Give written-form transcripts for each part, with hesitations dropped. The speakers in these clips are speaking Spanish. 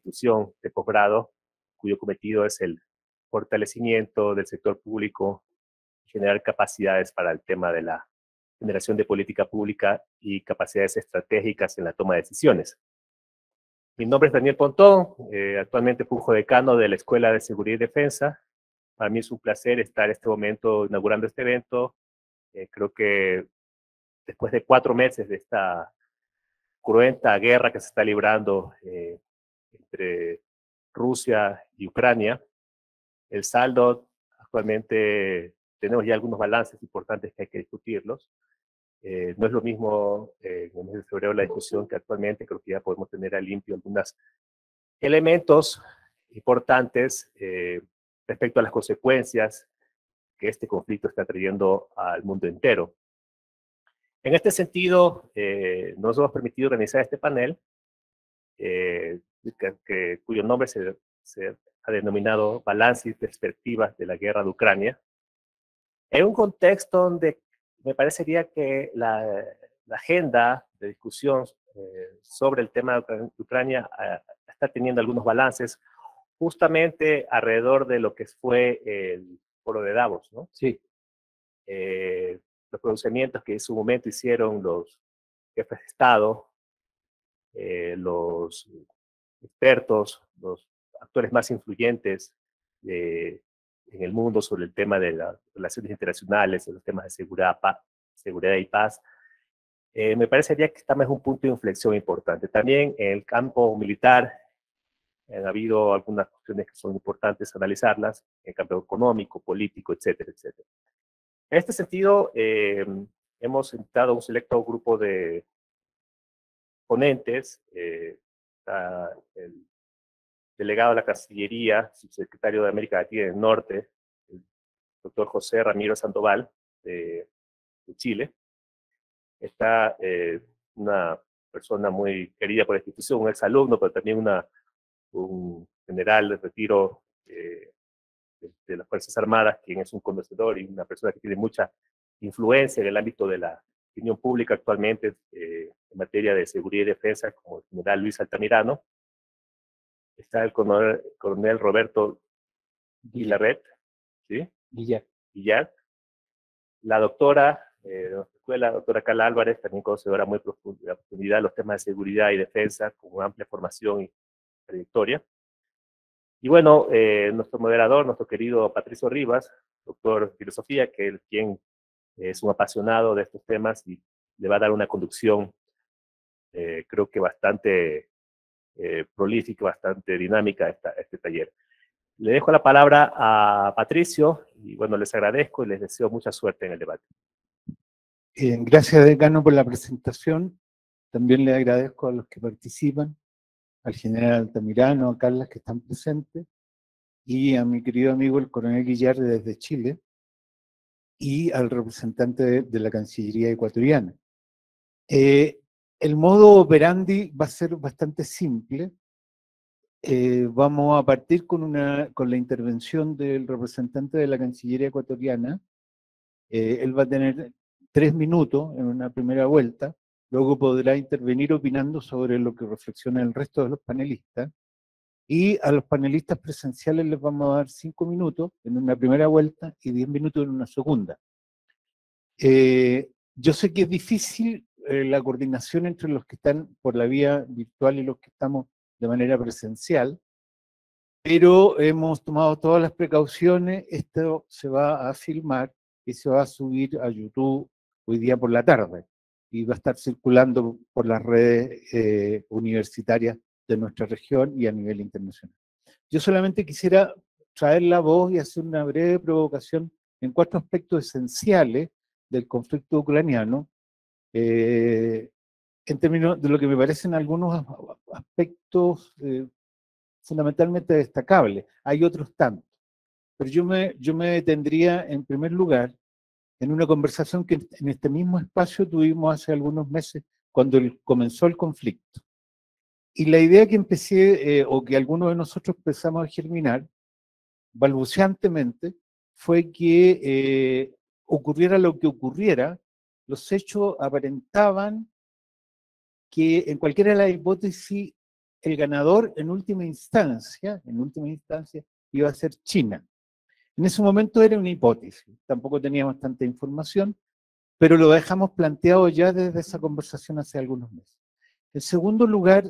institución de posgrado cuyo cometido es el fortalecimiento del sector público, generar capacidades para el tema de la generación de política pública y capacidades estratégicas en la toma de decisiones. Mi nombre es Daniel Pontón, actualmente funjo decano de la Escuela de Seguridad y Defensa. Para mí es un placer estar en este momento inaugurando este evento. Creo que después de 4 meses de esta cruenta guerra que se está librando entre Rusia y Ucrania, el saldo actualmente tenemos ya algunos balances importantes que hay que discutirlos. No es lo mismo en el mes de febrero la discusión que actualmente. Creo que ya podemos tener a limpio algunos elementos importantes respecto a las consecuencias que este conflicto está trayendo al mundo entero. En este sentido, nos hemos permitido organizar este panel, cuyo nombre se ha denominado Balance y Perspectivas de la Guerra de Ucrania, en un contexto donde me parecería que la agenda de discusión sobre el tema de Ucrania está teniendo algunos balances justamente alrededor de lo que fue el foro de Davos, ¿no? Sí. Los pronunciamientos que en su momento hicieron los jefes de Estado, los expertos, los actores más influyentes en el mundo sobre el tema de las relaciones internacionales, los temas de seguridad y paz, me parecería que estamos en un punto de inflexión importante. También en el campo militar han habido algunas cuestiones que son importantes analizarlas, en el campo económico, político, etcétera, etcétera. En este sentido, hemos invitado a un selecto grupo de ponentes, está el delegado de la Cancillería, subsecretario de América Latina y del Norte, el doctor José Ramiro Sandoval, de Chile. Está una persona muy querida por la institución, un exalumno, pero también un general de retiro de las Fuerzas Armadas, quien es un conocedor y una persona que tiene mucha influencia en el ámbito de la opinión pública actualmente en materia de seguridad y defensa, como el general Luis Altamirano. Está el coronel Roberto Guillaret, ¿sí? Guillar. La doctora de nuestra escuela, doctora Carla Álvarez, también conocedora muy profundidad de los temas de seguridad y defensa, con amplia formación y trayectoria. Y bueno, nuestro moderador, nuestro querido Patricio Rivas, doctor en filosofía, quien es un apasionado de estos temas y le va a dar una conducción, creo que bastante prolífica, bastante dinámica a este taller. Le dejo la palabra a Patricio y bueno, les agradezco y les deseo mucha suerte en el debate. Gracias, decano, por la presentación. También le agradezco a los que participan, al general Altamirano, a Carla, que están presentes, y a mi querido amigo el coronel Guillar desde Chile, y al representante de la Cancillería ecuatoriana. El modo operandi va a ser bastante simple. Vamos a partir con la intervención del representante de la Cancillería ecuatoriana. Él va a tener 3 minutos en una primera vuelta, luego podrá intervenir opinando sobre lo que reflexiona el resto de los panelistas, y a los panelistas presenciales les vamos a dar 5 minutos en una primera vuelta y 10 minutos en una segunda. Yo sé que es difícil la coordinación entre los que están por la vía virtual y los que estamos de manera presencial, pero hemos tomado todas las precauciones. Esto se va a filmar y se va a subir a YouTube hoy día por la tarde y va a estar circulando por las redes universitarias de nuestra región y a nivel internacional. Yo solamente quisiera traer la voz y hacer una breve provocación en 4 aspectos esenciales del conflicto ucraniano, en términos de lo que me parecen algunos aspectos fundamentalmente destacables. Hay otros tantos, pero yo me detendría en primer lugar en una conversación que en este mismo espacio tuvimos hace algunos meses cuando comenzó el conflicto. Y la idea que empecé, o que algunos de nosotros empezamos a germinar, balbuceantemente, fue que ocurriera lo que ocurriera, los hechos aparentaban que en cualquiera de las hipótesis el ganador en última instancia, iba a ser China. En ese momento era una hipótesis, tampoco teníamos tanta información, pero lo dejamos planteado ya desde esa conversación hace algunos meses. En segundo lugar,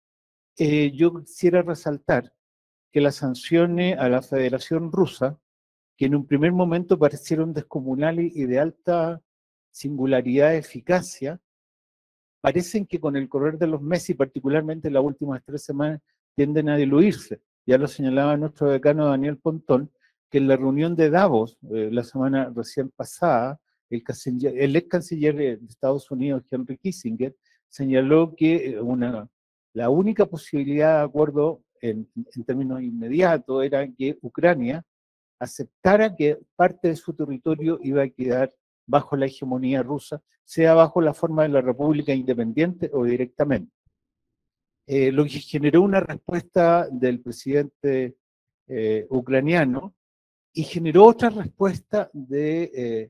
yo quisiera resaltar que las sanciones a la Federación Rusa, que en un primer momento parecieron descomunales y de alta singularidad de eficacia, parecen que con el correr de los meses y particularmente las últimas 3 semanas tienden a diluirse. Ya lo señalaba nuestro decano Daniel Pontón, que en la reunión de Davos la semana recién pasada, el ex canciller de Estados Unidos, Henry Kissinger, señaló que la única posibilidad de acuerdo en términos inmediatos era que Ucrania aceptara que parte de su territorio iba a quedar bajo la hegemonía rusa, sea bajo la forma de la República Independiente o directamente. Lo que generó una respuesta del presidente ucraniano y generó otra respuesta de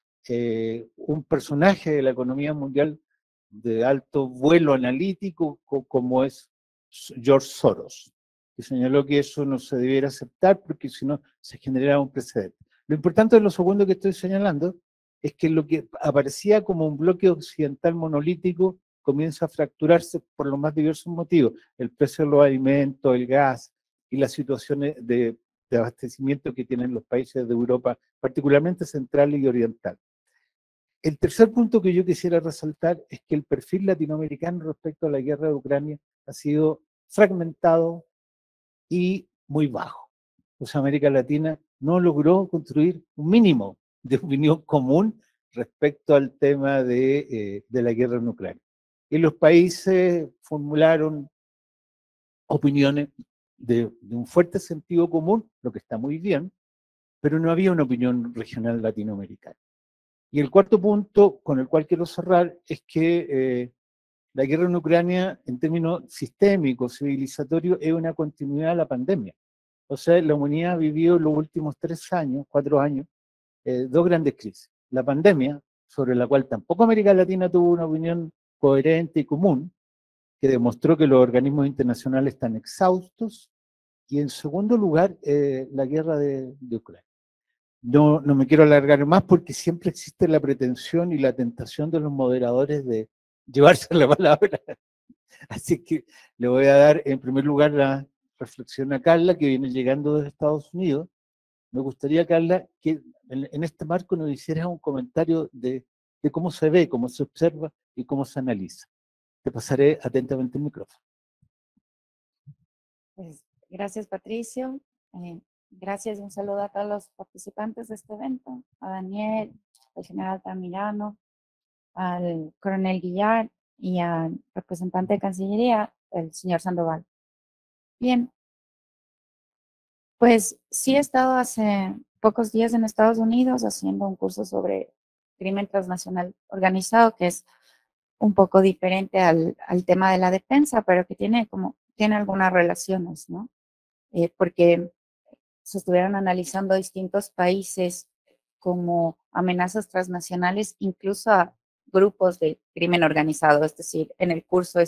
un personaje de la economía mundial de alto vuelo analítico como es George Soros, que señaló que eso no se debiera aceptar porque si no se generaba un precedente. Lo importante de lo segundo que estoy señalando es que lo que aparecía como un bloque occidental monolítico comienza a fracturarse por los más diversos motivos, el precio de los alimentos, el gas y las situaciones de abastecimiento que tienen los países de Europa, particularmente central y oriental. El tercer punto que yo quisiera resaltar es que el perfil latinoamericano respecto a la guerra de Ucrania ha sido fragmentado y muy bajo. Pues América Latina no logró construir un mínimo de opinión común respecto al tema de la guerra en Ucrania. Y los países formularon opiniones de un fuerte sentido común, lo que está muy bien, pero no había una opinión regional latinoamericana. Y el cuarto punto con el cual quiero cerrar es que la guerra en Ucrania, en términos sistémicos, civilizatorios, es una continuidad de la pandemia. O sea, la humanidad ha vivido en los últimos 3 años, 4 años, 2 grandes crisis. La pandemia, sobre la cual tampoco América Latina tuvo una opinión coherente y común, que demostró que los organismos internacionales están exhaustos, y en segundo lugar, la guerra de Ucrania. No me quiero alargar más porque siempre existe la pretensión y la tentación de los moderadores de llevarse la palabra. Así que le voy a dar en primer lugar la reflexión a Carla, que viene llegando desde Estados Unidos. Me gustaría, Carla, que en este marco nos hicieras un comentario de cómo se ve, cómo se observa y cómo se analiza. Te pasaré atentamente el micrófono. Pues, gracias, Patricio. Gracias y un saludo a todos los participantes de este evento, a Daniel, al general Tamirano, al coronel Guillar y al representante de Cancillería, el señor Sandoval. Bien, pues sí he estado hace pocos días en Estados Unidos haciendo un curso sobre crimen transnacional organizado, que es un poco diferente al tema de la defensa, pero que tiene algunas relaciones, ¿no? Porque se estuvieron analizando distintos países como amenazas transnacionales, incluso a grupos de crimen organizado. Es decir, en el curso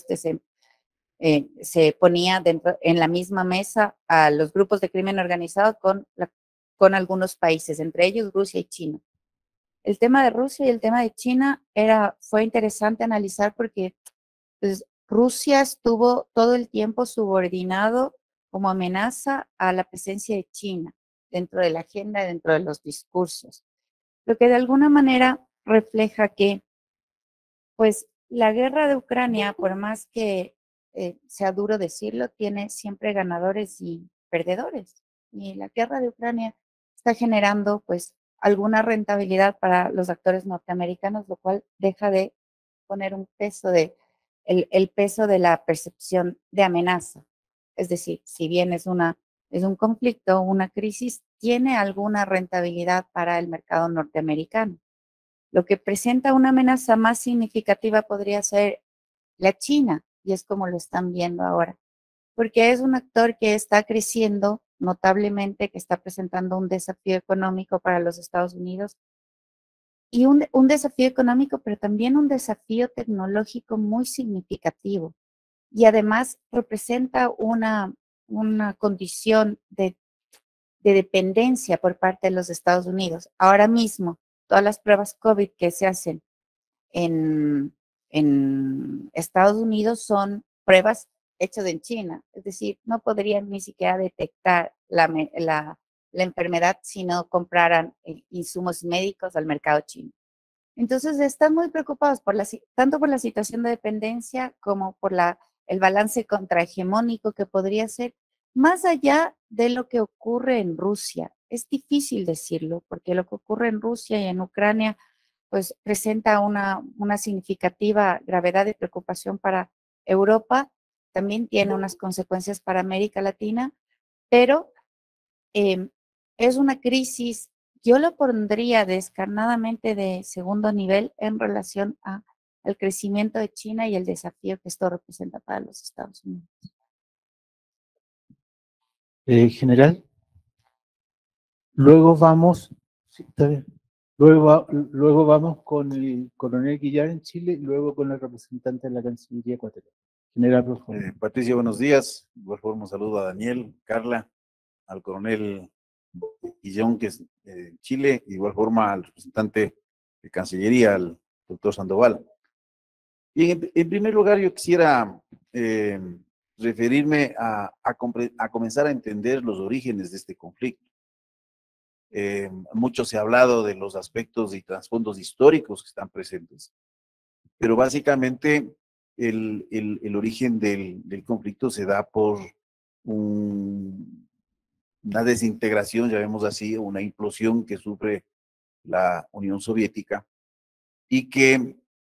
se ponía en la misma mesa a los grupos de crimen organizado con algunos países, entre ellos Rusia y China. El tema de Rusia y el tema de China fue interesante analizar porque pues, Rusia estuvo todo el tiempo subordinado como amenaza a la presencia de China dentro de la agenda, dentro de los discursos. Lo que de alguna manera refleja que, pues, la guerra de Ucrania, por más que sea duro decirlo, tiene siempre ganadores y perdedores. Y la guerra de Ucrania está generando, pues, alguna rentabilidad para los actores norteamericanos, lo cual deja de poner un peso el peso de la percepción de amenaza. Es decir, si bien es un conflicto, una crisis, tiene alguna rentabilidad para el mercado norteamericano. Lo que presenta una amenaza más significativa podría ser la China, y es como lo están viendo ahora, porque es un actor que está creciendo notablemente, que está presentando un desafío económico para los Estados Unidos y un desafío económico, pero también un desafío tecnológico muy significativo. y además representa una condición de dependencia por parte de los Estados Unidos. Ahora mismo, todas las pruebas COVID que se hacen en Estados Unidos son pruebas hechas en China, es decir, no podrían ni siquiera detectar la enfermedad si no compraran insumos médicos al mercado chino. Entonces están muy preocupados tanto por la situación de dependencia como por el balance contrahegemónico que podría ser, más allá de lo que ocurre en Rusia. Es difícil decirlo, porque lo que ocurre en Rusia y en Ucrania pues presenta una significativa gravedad y preocupación para Europa, también tiene unas consecuencias para América Latina, pero es una crisis, yo lo pondría descarnadamente de segundo nivel en relación al crecimiento de China y el desafío que esto representa para los Estados Unidos. General, luego vamos, sí, está bien. Luego vamos con el coronel Guillar en Chile y luego con el representante de la Cancillería ecuatoriana. General, por favor. Patricia, buenos días. De igual forma, un saludo a Daniel, Carla, al coronel Guillón, que es de Chile, de igual forma al representante de Cancillería, al doctor Sandoval. Y en primer lugar, yo quisiera referirme a comenzar a entender los orígenes de este conflicto. Mucho se ha hablado de los aspectos y trasfondos históricos que están presentes, pero básicamente el origen del conflicto se da por una desintegración, llamémoslo así, una implosión que sufre la Unión Soviética y que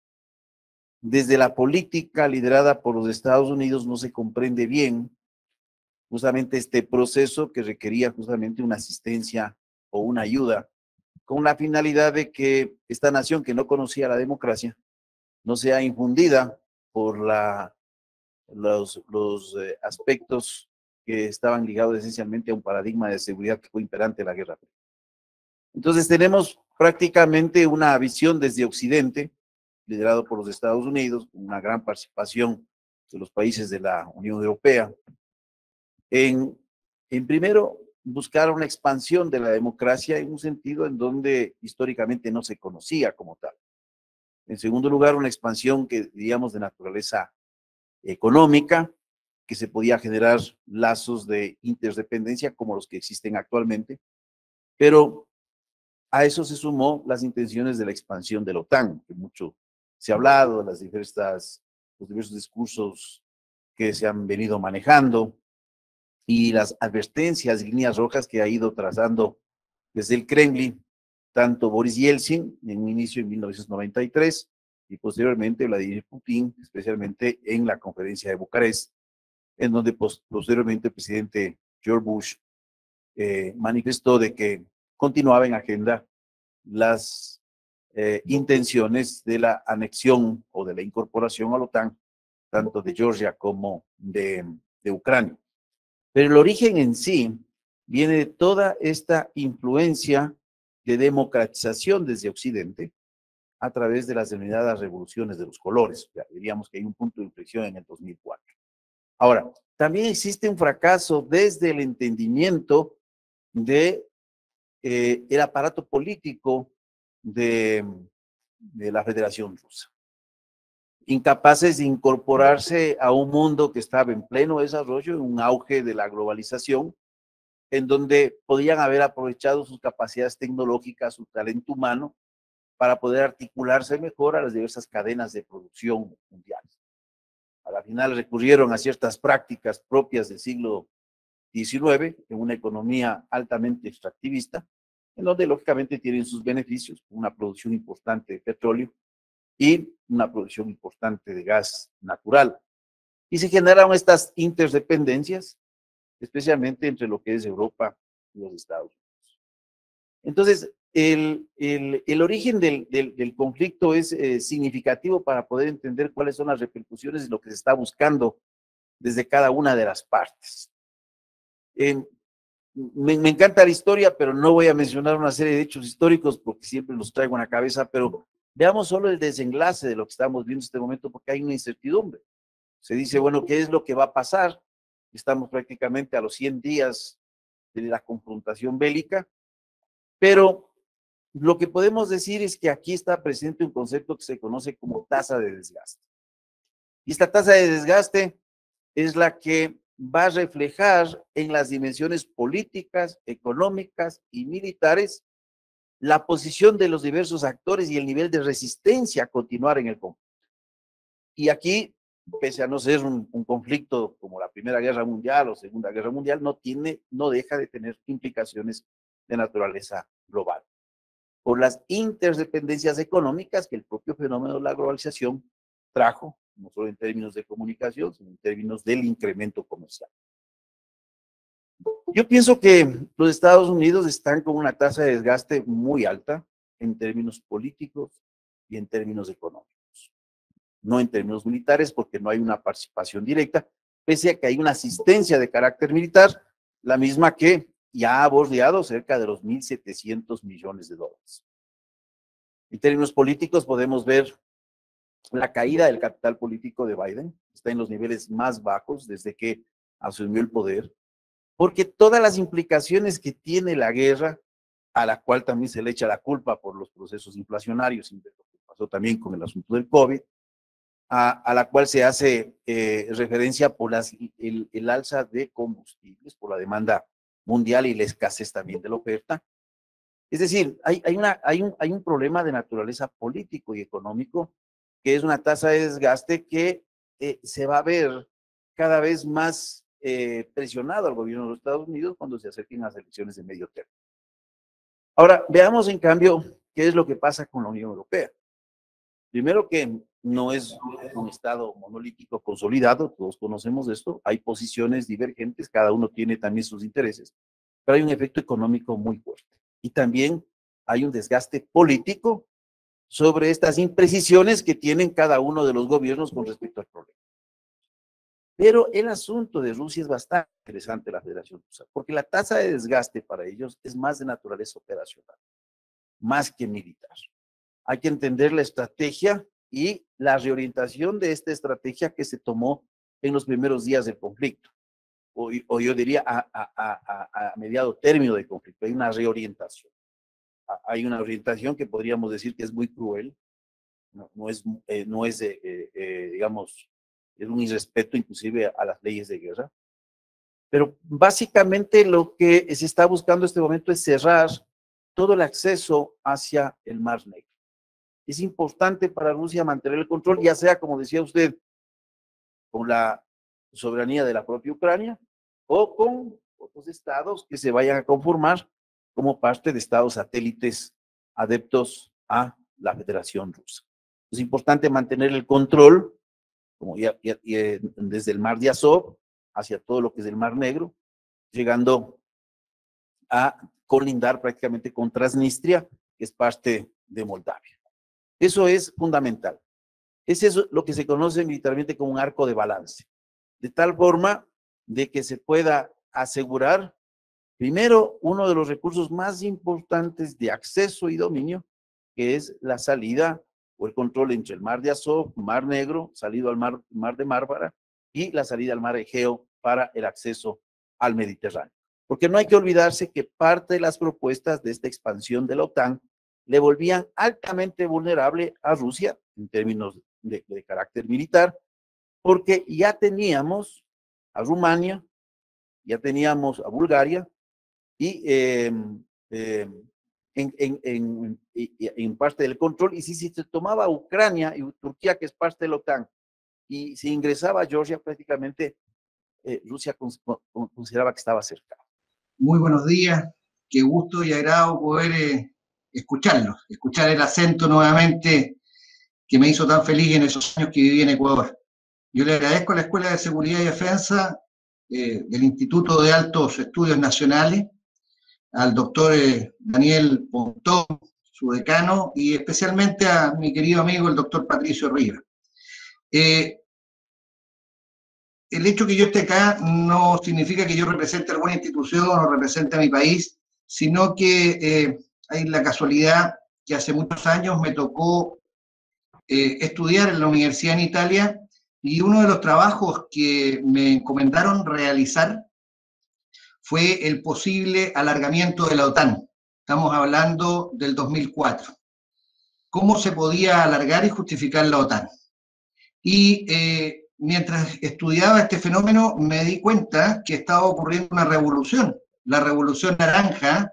desde la política liderada por los Estados Unidos no se comprende bien justamente este proceso que requería justamente una asistencia o una ayuda, con la finalidad de que esta nación que no conocía la democracia no sea infundida por los aspectos que estaban ligados esencialmente a un paradigma de seguridad que fue imperante en la Guerra Fría. Entonces tenemos prácticamente una visión desde Occidente, liderado por los Estados Unidos, con una gran participación de los países de la Unión Europea, en primero buscar una expansión de la democracia en un sentido en donde históricamente no se conocía como tal. En segundo lugar, una expansión que diríamos de naturaleza económica, que se podía generar lazos de interdependencia como los que existen actualmente, pero a eso se sumó las intenciones de la expansión de la OTAN, que mucho se ha hablado, los diversos discursos que se han venido manejando, y las advertencias y líneas rojas que ha ido trazando desde el Kremlin, tanto Boris Yeltsin en un inicio en 1993 y posteriormente Vladimir Putin, especialmente en la conferencia de Bucarest, en donde posteriormente el presidente George Bush manifestó de que continuaba en agenda las intenciones de la anexión o de la incorporación a la OTAN, tanto de Georgia como de Ucrania. Pero el origen en sí viene de toda esta influencia de democratización desde Occidente a través de las denominadas revoluciones de los colores. Ya diríamos que hay un punto de inflexión en el 2004. Ahora, también existe un fracaso desde el entendimiento de el aparato político de la Federación Rusa. Incapaces de incorporarse a un mundo que estaba en pleno desarrollo, en un auge de la globalización, en donde podían haber aprovechado sus capacidades tecnológicas, su talento humano, para poder articularse mejor a las diversas cadenas de producción mundiales. A la final recurrieron a ciertas prácticas propias del siglo XIX, en una economía altamente extractivista, en donde lógicamente tienen sus beneficios, una producción importante de petróleo, y una producción importante de gas natural. Y se generaron estas interdependencias, especialmente entre lo que es Europa y los Estados Unidos. Entonces, el origen del conflicto es significativo para poder entender cuáles son las repercusiones de lo que se está buscando desde cada una de las partes. Me encanta la historia, pero no voy a mencionar una serie de hechos históricos porque siempre los traigo en la cabeza, pero veamos solo el desenlace de lo que estamos viendo en este momento porque hay una incertidumbre. Se dice, bueno, ¿qué es lo que va a pasar? Estamos prácticamente a los 100 días de la confrontación bélica, pero lo que podemos decir es que aquí está presente un concepto que se conoce como tasa de desgaste. Y esta tasa de desgaste es la que va a reflejar en las dimensiones políticas, económicas y militares la posición de los diversos actores y el nivel de resistencia a continuar en el conflicto. Y aquí, pese a no ser un conflicto como la Primera Guerra Mundial o Segunda Guerra Mundial, no deja de tener implicaciones de naturaleza global, por las interdependencias económicas que el propio fenómeno de la globalización trajo, no solo en términos de comunicación, sino en términos del incremento comercial. Yo pienso que los Estados Unidos están con una tasa de desgaste muy alta en términos políticos y en términos económicos. No en términos militares, porque no hay una participación directa, pese a que hay una asistencia de carácter militar, la misma que ya ha bordeado cerca de los 1.700 millones de dólares. En términos políticos podemos ver la caída del capital político de Biden, está en los niveles más bajos desde que asumió el poder, porque todas las implicaciones que tiene la guerra, a la cual también se le echa la culpa por los procesos inflacionarios, y lo que pasó también con el asunto del COVID, a la cual se hace referencia por el alza de combustibles, por la demanda mundial y la escasez también de la oferta. Es decir, hay un problema de naturaleza político y económico, que es una tasa de desgaste que se va a ver cada vez más presionado al gobierno de los Estados Unidos cuando se acerquen las elecciones de medio término. Ahora, veamos en cambio qué es lo que pasa con la Unión Europea. Primero, que no es un Estado monolítico consolidado, todos conocemos esto, hay posiciones divergentes, cada uno tiene también sus intereses, pero hay un efecto económico muy fuerte. Y también hay un desgaste político sobre estas imprecisiones que tienen cada uno de los gobiernos con respecto al problema. Pero el asunto de Rusia es bastante interesante, la Federación Rusa, porque la tasa de desgaste para ellos es más de naturaleza operacional, más que militar. Hay que entender la estrategia y la reorientación de esta estrategia que se tomó en los primeros días del conflicto, o yo diría a mediado término del conflicto. Hay una reorientación. Hay una orientación que podríamos decir que es muy cruel, digamos, es un irrespeto inclusive a las leyes de guerra. Pero básicamente lo que se está buscando en este momento es cerrar todo el acceso hacia el Mar Negro. Es importante para Rusia mantener el control, ya sea, como decía usted, con la soberanía de la propia Ucrania o con otros estados que se vayan a conformar como parte de estados satélites adeptos a la Federación Rusa. Es importante mantener el control, como desde el Mar de Azov hacia todo lo que es el Mar Negro, llegando a colindar prácticamente con Transnistria, que es parte de Moldavia. Eso es fundamental. Ese es lo que se conoce militarmente como un arco de balance, de tal forma de que se pueda asegurar, primero, uno de los recursos más importantes de acceso y dominio, que es la salida o el control entre el Mar de Azov, Mar Negro, salido al Mar de Mármara, y la salida al Mar Egeo para el acceso al Mediterráneo. Porque no hay que olvidarse que parte de las propuestas de esta expansión de la OTAN le volvían altamente vulnerable a Rusia en términos de carácter militar, porque ya teníamos a Rumania, ya teníamos a Bulgaria, y en parte del control, y si se tomaba Ucrania y Turquía, que es parte de la OTAN, y se ingresaba a Georgia, prácticamente Rusia consideraba que estaba cerca. Muy buenos días, qué gusto y agrado poder escucharlos, escuchar el acento nuevamente que me hizo tan feliz en esos años que viví en Ecuador. Yo le agradezco a la Escuela de Seguridad y Defensa del Instituto de Altos Estudios Nacionales, al doctor Daniel Pontón, su decano, y especialmente a mi querido amigo el doctor Patricio Rivas. El hecho que yo esté acá no significa que yo represente a alguna institución o represente a mi país, sino que hay la casualidad que hace muchos años me tocó estudiar en la universidad en Italia y uno de los trabajos que me encomendaron realizar fue el posible alargamiento de la OTAN. Estamos hablando del 2004. ¿Cómo se podía alargar y justificar la OTAN? Y mientras estudiaba este fenómeno me di cuenta que estaba ocurriendo una revolución, la revolución naranja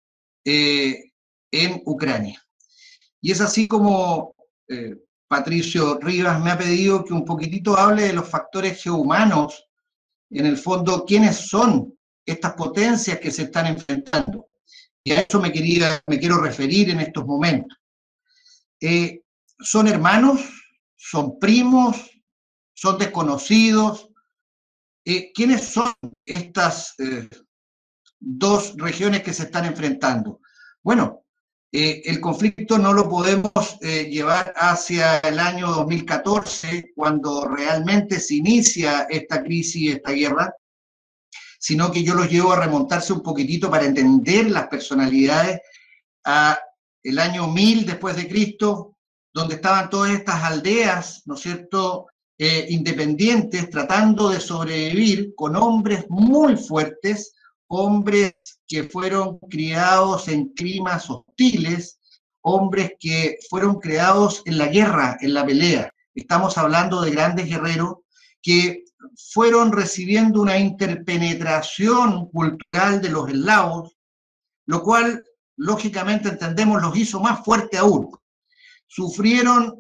en Ucrania. Y es así como Patricio Rivas me ha pedido que un poquitito hable de los factores geohumanos, en el fondo, quiénes son estas potencias que se están enfrentando. Y a eso me quiero referir en estos momentos. ¿Son hermanos? ¿Son primos? ¿Son desconocidos? ¿Quiénes son estas dos regiones que se están enfrentando? Bueno, el conflicto no lo podemos llevar hacia el año 2014, cuando realmente se inicia esta crisis, esta guerra, sino que yo los llevo a remontarse un poquitito para entender las personalidades a el año 1000 después de Cristo, donde estaban todas estas aldeas, ¿no es cierto?, independientes, tratando de sobrevivir con hombres muy fuertes, hombres que fueron criados en climas hostiles, hombres que fueron criados en la guerra, en la pelea. Estamos hablando de grandes guerreros que fueron recibiendo una interpenetración cultural de los eslavos, lo cual, lógicamente, entendemos, los hizo más fuertes aún. Sufrieron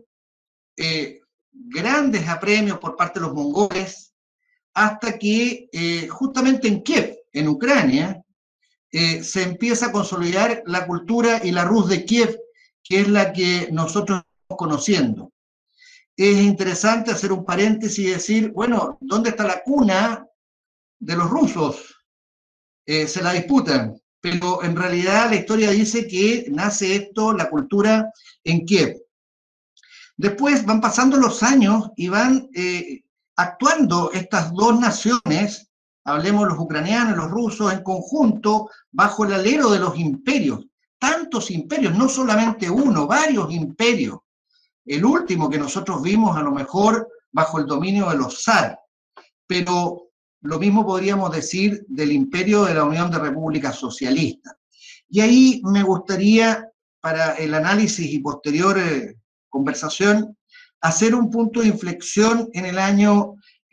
grandes apremios por parte de los mongoles, hasta que justamente en Kiev, en Ucrania, se empieza a consolidar la cultura y la Rus de Kiev, que es la que nosotros estamos conociendo. Es interesante hacer un paréntesis y decir, bueno, ¿dónde está la cuna de los rusos? Se la disputan, pero en realidad la historia dice que nace esto, la cultura, en Kiev. Después van pasando los años y van actuando estas dos naciones, hablemos los ucranianos, los rusos, en conjunto, bajo el alero de los imperios. Tantos imperios, no solamente uno, varios imperios. El último que nosotros vimos a lo mejor bajo el dominio de los zar, pero lo mismo podríamos decir del imperio de la Unión de Repúblicas Socialistas. Y ahí me gustaría, para el análisis y posterior conversación, hacer un punto de inflexión en el año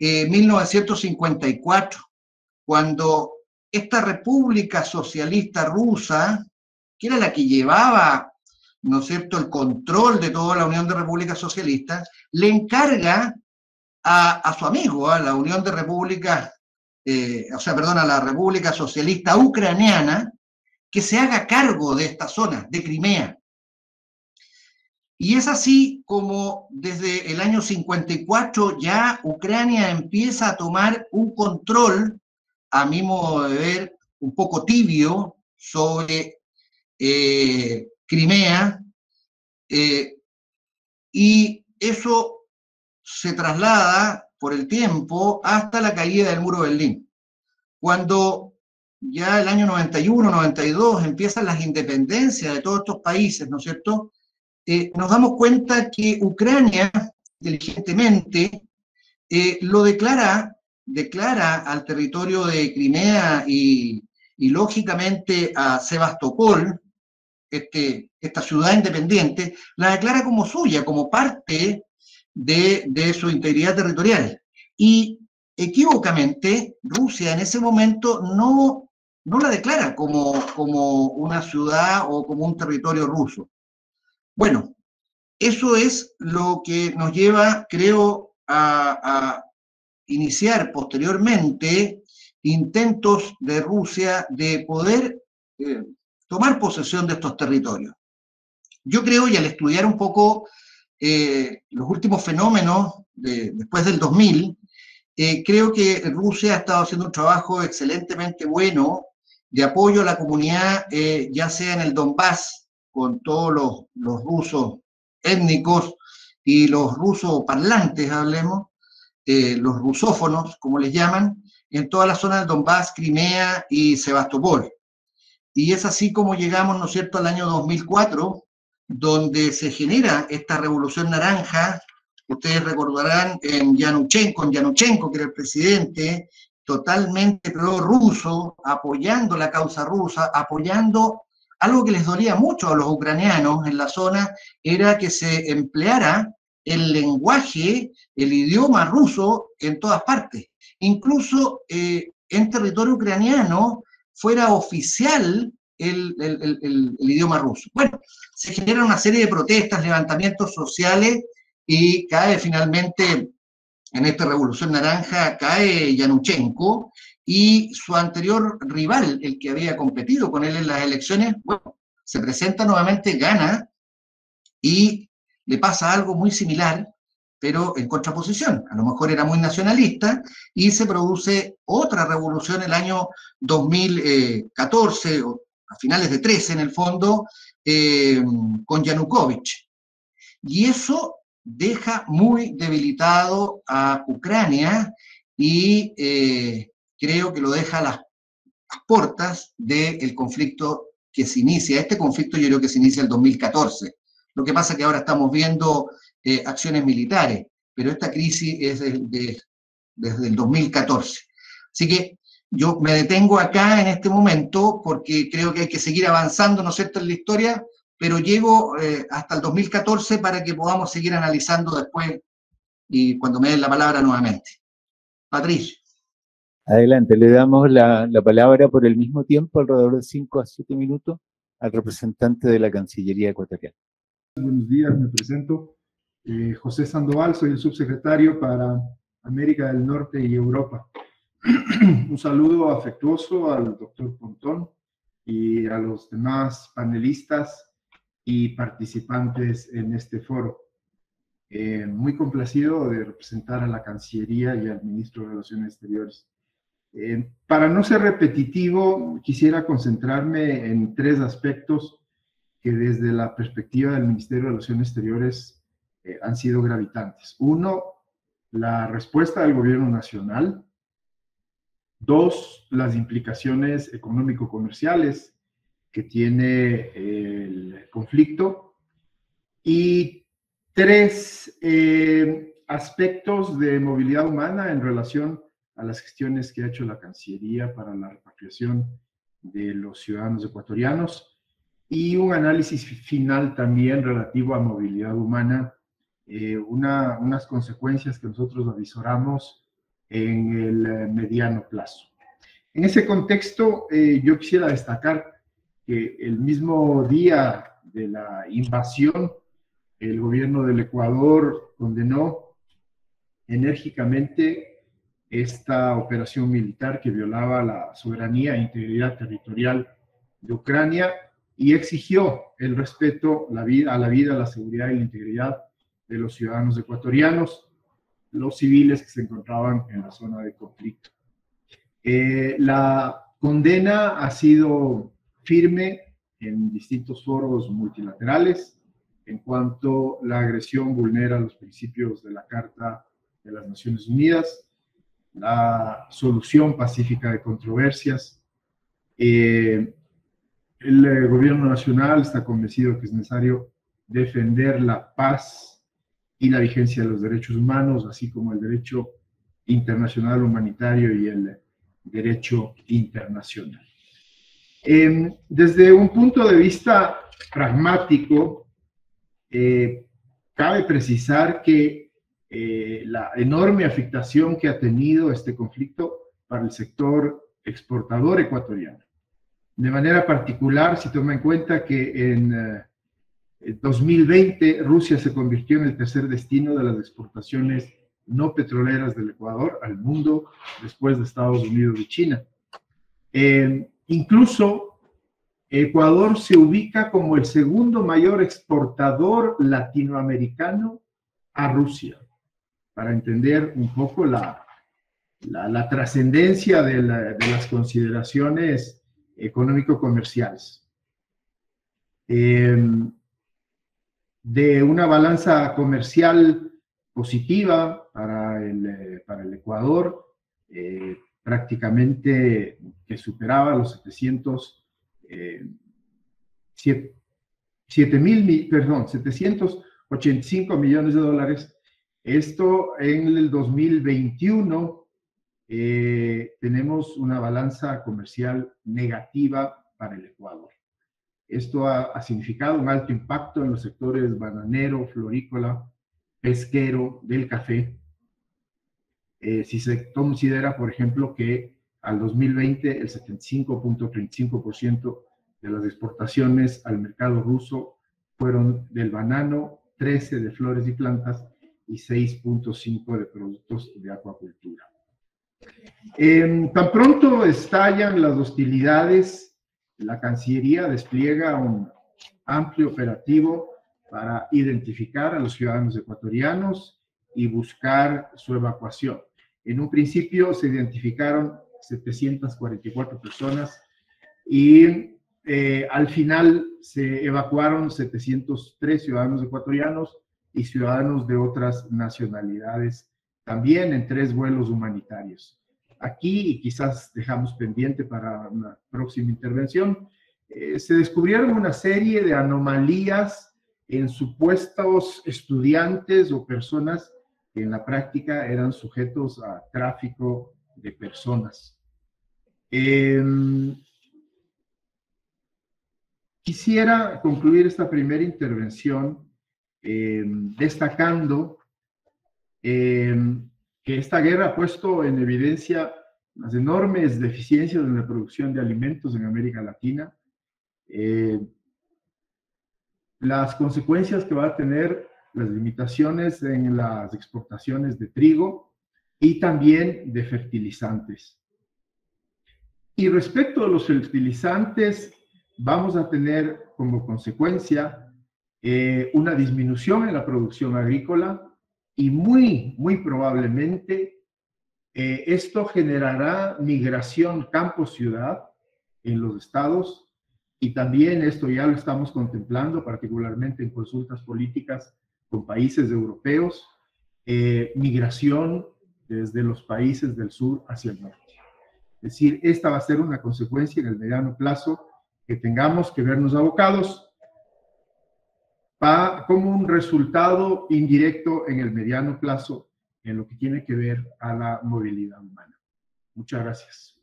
1954, cuando esta República Socialista Rusa, que era la que llevaba, ¿no es cierto?, el control de toda la Unión de Repúblicas Socialistas, le encarga a su amigo, a la Unión de Repúblicas, a la República Socialista Ucraniana, que se haga cargo de esta zona, de Crimea. Y es así como desde el año 54 ya Ucrania empieza a tomar un control, a mi modo de ver, un poco tibio sobre Crimea, y eso se traslada por el tiempo hasta la caída del muro de Berlín. Cuando ya el año 91, 92 empiezan las independencias de todos estos países, ¿no es cierto?, nos damos cuenta que Ucrania, inteligentemente, lo declara al territorio de Crimea y lógicamente a Sebastopol, esta ciudad independiente, la declara como suya, como parte de su integridad territorial. Y equívocamente, Rusia en ese momento no la declara como una ciudad o como un territorio ruso. Bueno, eso es lo que nos lleva, creo, a iniciar posteriormente intentos de Rusia de poder tomar posesión de estos territorios. Yo creo, y al estudiar un poco los últimos fenómenos después del 2000, creo que Rusia ha estado haciendo un trabajo excelentemente bueno de apoyo a la comunidad, ya sea en el Donbass, con todos los rusos étnicos y los rusos parlantes, hablemos, los rusófonos, como les llaman, en toda la zona del Donbass, Crimea y Sebastopol. Y es así como llegamos, ¿no es cierto?, al año 2004, donde se genera esta revolución naranja ustedes recordarán en Yanuchenko, que era el presidente, totalmente prorruso, apoyando la causa rusa, apoyando algo que les dolía mucho a los ucranianos en la zona, era que se empleara el lenguaje, el idioma ruso en todas partes. Incluso en territorio ucraniano fuera oficial el idioma ruso. Bueno, se genera una serie de protestas, levantamientos sociales y cae finalmente en esta revolución naranja, cae Yanuchenko y su anterior rival, el que había competido con él en las elecciones, bueno, se presenta nuevamente, gana y le pasa algo muy similar, pero en contraposición. A lo mejor era muy nacionalista y se produce otra revolución el año 2014, o a finales de 13 en el fondo, con Yanukovych. Y eso deja muy debilitado a Ucrania y creo que lo deja a las puertas del conflicto que se inicia. Este conflicto yo creo que se inicia en el 2014. Lo que pasa es que ahora estamos viendo acciones militares, pero esta crisis es desde el 2014. Así que yo me detengo acá en este momento porque creo que hay que seguir avanzando, ¿no es cierto?, en la historia, pero llego hasta el 2014 para que podamos seguir analizando después y cuando me den la palabra nuevamente. Patricio. Adelante, le damos la palabra por el mismo tiempo, alrededor de 5 a 7 minutos, al representante de la Cancillería ecuatoriana. Buenos días, me presento. José Sandoval, soy el subsecretario para América del Norte y Europa. Un saludo afectuoso al doctor Pontón y a los demás panelistas y participantes en este foro. Muy complacido de representar a la Cancillería y al Ministro de Relaciones Exteriores. Para no ser repetitivo, quisiera concentrarme en 3 aspectos que desde la perspectiva del Ministerio de Relaciones Exteriores han sido gravitantes. 1, la respuesta del gobierno nacional. 2, las implicaciones económico-comerciales que tiene el conflicto. Y 3, aspectos de movilidad humana en relación a las gestiones que ha hecho la Cancillería para la repatriación de los ciudadanos ecuatorianos y un análisis final también relativo a movilidad humana, unas consecuencias que nosotros avisoramos en el mediano plazo. En ese contexto, yo quisiera destacar que el mismo día de la invasión, el gobierno del Ecuador condenó enérgicamente esta operación militar que violaba la soberanía e integridad territorial de Ucrania y exigió el respeto a la vida, la seguridad y la integridad de los ciudadanos ecuatorianos, los civiles que se encontraban en la zona de conflicto. La condena ha sido firme en distintos foros multilaterales en cuanto la agresión vulnera los principios de la Carta de las Naciones Unidas, la solución pacífica de controversias. El gobierno nacional está convencido que es necesario defender la paz y la vigencia de los derechos humanos, así como el derecho internacional humanitario y el derecho internacional. Desde un punto de vista pragmático, cabe precisar que la enorme afectación que ha tenido este conflicto para el sector exportador ecuatoriano. De manera particular, si toma en cuenta que en 2020 Rusia se convirtió en el tercer destino de las exportaciones no petroleras del Ecuador al mundo después de Estados Unidos y China. Incluso Ecuador se ubica como el segundo mayor exportador latinoamericano a Rusia, para entender un poco la trascendencia de las consideraciones económico-comerciales. De una balanza comercial positiva para el Ecuador, prácticamente que superaba los 785 millones de dólares, Esto en el 2021 tenemos una balanza comercial negativa para el Ecuador. Esto ha significado un alto impacto en los sectores bananero, florícola, pesquero, del café. Si se considera, por ejemplo, que al 2020 el 75.35% de las exportaciones al mercado ruso fueron del banano, 13 de flores y plantas y 6.5 de productos de acuacultura. Tan pronto estallan las hostilidades, la Cancillería despliega un amplio operativo para identificar a los ciudadanos ecuatorianos y buscar su evacuación. En un principio se identificaron 744 personas y al final se evacuaron 703 ciudadanos ecuatorianos y ciudadanos de otras nacionalidades, también en 3 vuelos humanitarios. Aquí, y quizás dejamos pendiente para una próxima intervención, se descubrieron una serie de anomalías en supuestos estudiantes o personas que en la práctica eran sujetos a tráfico de personas. Quisiera concluir esta primera intervención destacando que esta guerra ha puesto en evidencia las enormes deficiencias en la producción de alimentos en América Latina, las consecuencias que va a tener las limitaciones en las exportaciones de trigo y también de fertilizantes. Y respecto a los fertilizantes, vamos a tener como consecuencia una disminución en la producción agrícola y muy probablemente esto generará migración campo-ciudad en los estados y también esto ya lo estamos contemplando, particularmente en consultas políticas con países europeos, migración desde los países del sur hacia el norte. Es decir, esta va a ser una consecuencia en el mediano plazo que tengamos que vernos abocados como un resultado indirecto en el mediano plazo en lo que tiene que ver a la movilidad humana. Muchas gracias.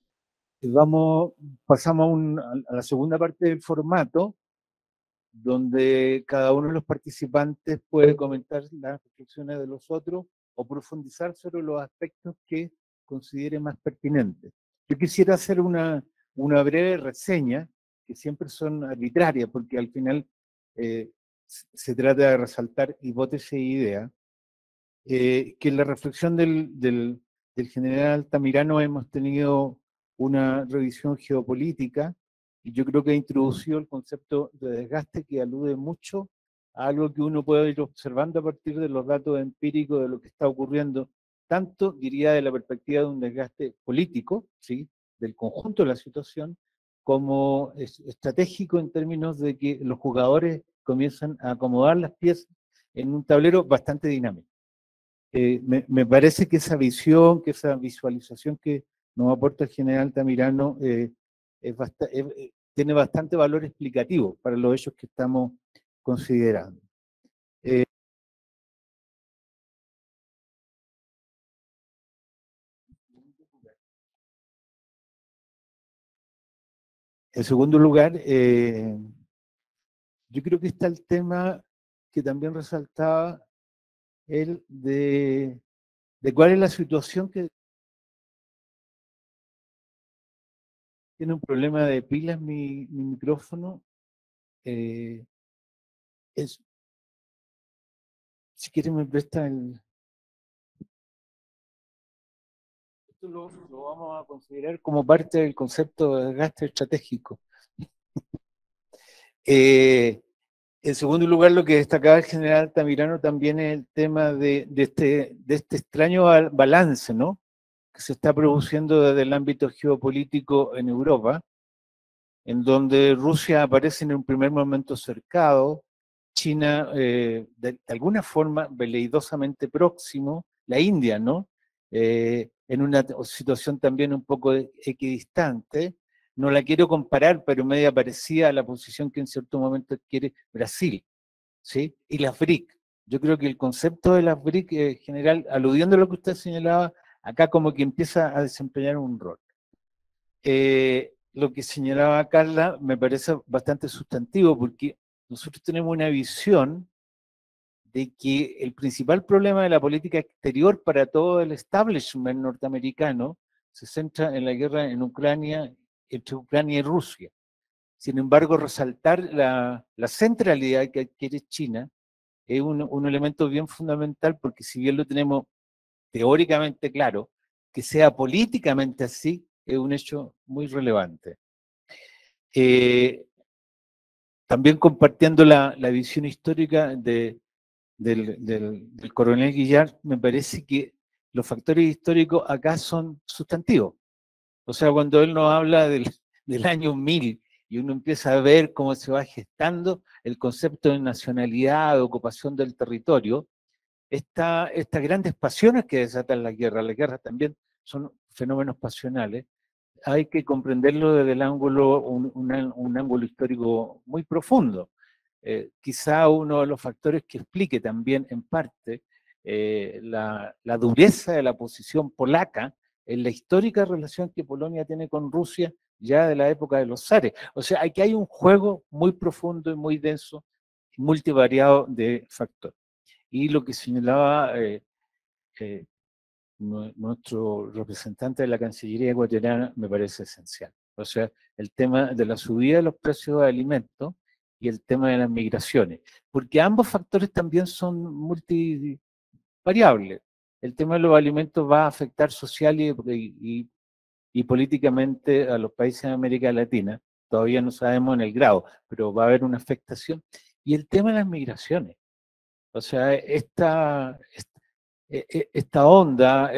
Pasamos a la segunda parte del formato, donde cada uno de los participantes puede comentar las reflexiones de los otros o profundizar sobre los aspectos que considere más pertinentes. Yo quisiera hacer una breve reseña, que siempre son arbitrarias, porque al final se trata de resaltar hipótesis e ideas, que en la reflexión del general Altamirano hemos tenido una revisión geopolítica, y yo creo que ha introducido el concepto de desgaste que alude mucho a algo que uno puede ir observando a partir de los datos empíricos de lo que está ocurriendo, tanto, diría, de la perspectiva de un desgaste político, ¿sí?, del conjunto de la situación, como estratégico en términos de que los jugadores comienzan a acomodar las piezas en un tablero bastante dinámico. Me parece que esa visión, que esa visualización que nos aporta el general Altamirano tiene bastante valor explicativo para los hechos que estamos considerando. En segundo lugar, yo creo que está el tema que también resaltaba el de cuál es la situación que tiene un problema de pilas mi micrófono. Si quieren me presta el... Esto lo vamos a considerar como parte del concepto de desgaste estratégico. En segundo lugar, lo que destacaba el general Altamirano también es el tema de este extraño balance, ¿no?, que se está produciendo desde el ámbito geopolítico en Europa, en donde Rusia aparece en un primer momento cercado, China de alguna forma veleidosamente próximo, la India, ¿no?, en una situación también un poco equidistante. No la quiero comparar, pero media parecida a la posición que en cierto momento adquiere Brasil, ¿sí?, y las BRIC, Yo creo que el concepto de las BRIC, general, aludiendo a lo que usted señalaba, acá como que empieza a desempeñar un rol. Lo que señalaba Carla me parece bastante sustantivo, porque nosotros tenemos una visión de que el principal problema de la política exterior para todo el establishment norteamericano se centra en la guerra en Ucrania, entre Ucrania y Rusia. Sin embargo, resaltar la centralidad que adquiere China es un elemento bien fundamental, porque si bien lo tenemos teóricamente claro, que sea políticamente así es un hecho muy relevante. También compartiendo la visión histórica del coronel Guillard, me parece que los factores históricos acá son sustantivos. O sea, cuando él nos habla del año 1000 y uno empieza a ver cómo se va gestando el concepto de nacionalidad, de ocupación del territorio, estas grandes pasiones que desatan las guerras también son fenómenos pasionales, hay que comprenderlo desde el ángulo, un ángulo histórico muy profundo. Quizá uno de los factores que explique también en parte la dureza de la posición polaca en la histórica relación que Polonia tiene con Rusia ya de la época de los zares. O sea, aquí hay un juego muy profundo y muy denso, multivariado de factores. Y lo que señalaba nuestro representante de la Cancillería ecuatoriana me parece esencial. O sea, el tema de la subida de los precios de alimentos y el tema de las migraciones, porque ambos factores también son multivariables. El tema de los alimentos va a afectar social y políticamente a los países de América Latina, todavía no sabemos en el grado, pero va a haber una afectación. Y el tema de las migraciones, o sea, esta onda,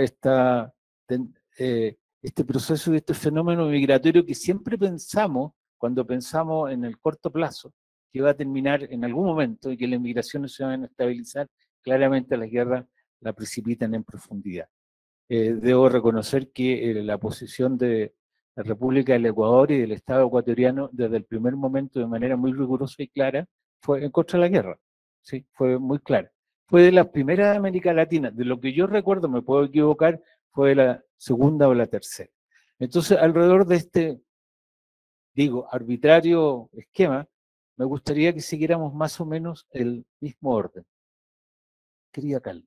este proceso y este fenómeno migratorio que siempre pensamos, cuando pensamos en el corto plazo, que va a terminar en algún momento y que las migraciones se van a estabilizar, claramente las guerras la precipitan en profundidad. Debo reconocer que la posición de la República del Ecuador y del Estado ecuatoriano desde el primer momento de manera muy rigurosa y clara fue en contra de la guerra, sí, fue muy clara. Fue de las primeras de América Latina, de lo que yo recuerdo, me puedo equivocar, fue de la segunda o la tercera. Entonces, alrededor de este, digo, arbitrario esquema, me gustaría que siguiéramos más o menos el mismo orden. Quería calma.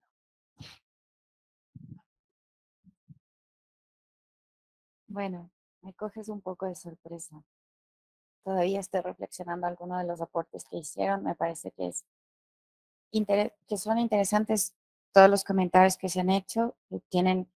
Bueno, me coges un poco de sorpresa. Todavía estoy reflexionando algunos de los aportes que hicieron. Me parece que son interesantes todos los comentarios que se han hecho. Tienen,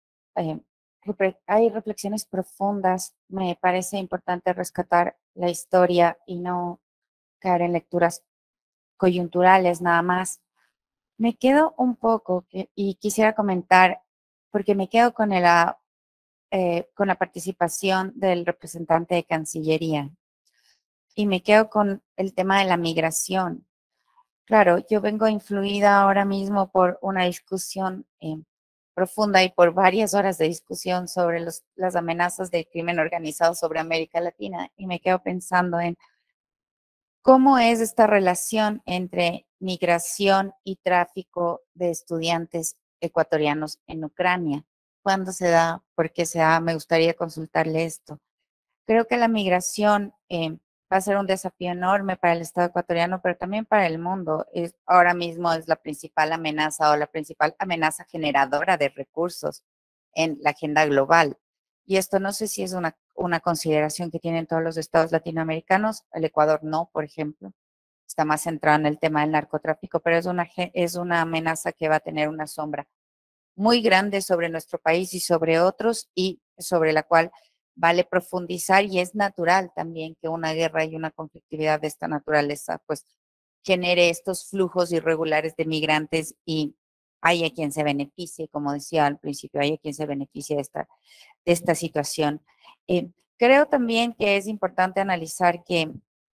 hay reflexiones profundas. Me parece importante rescatar la historia y no caer en lecturas coyunturales nada más. Me quedo un poco y quisiera comentar, porque me quedo con la participación del representante de Cancillería y me quedo con el tema de la migración. Claro, yo vengo influida ahora mismo por una discusión profunda y por varias horas de discusión sobre las amenazas del crimen organizado sobre América Latina y me quedo pensando en cómo es esta relación entre migración y tráfico de estudiantes ecuatorianos en Ucrania. ¿Cuándo se da? ¿Por qué se da? Me gustaría consultarle esto. Creo que la migración va a ser un desafío enorme para el Estado ecuatoriano, pero también para el mundo. Ahora mismo es la principal amenaza o la principal amenaza generadora de recursos en la agenda global. Y esto no sé si es una consideración que tienen todos los estados latinoamericanos. El Ecuador no, por ejemplo. Está más centrado en el tema del narcotráfico, pero es una amenaza que va a tener una sombra muy grande sobre nuestro país y sobre otros y sobre la cual vale profundizar y es natural también que una guerra y una conflictividad de esta naturaleza pues genere estos flujos irregulares de migrantes y haya quien se beneficie, como decía al principio, haya quien se beneficie de esta situación. Creo también que es importante analizar que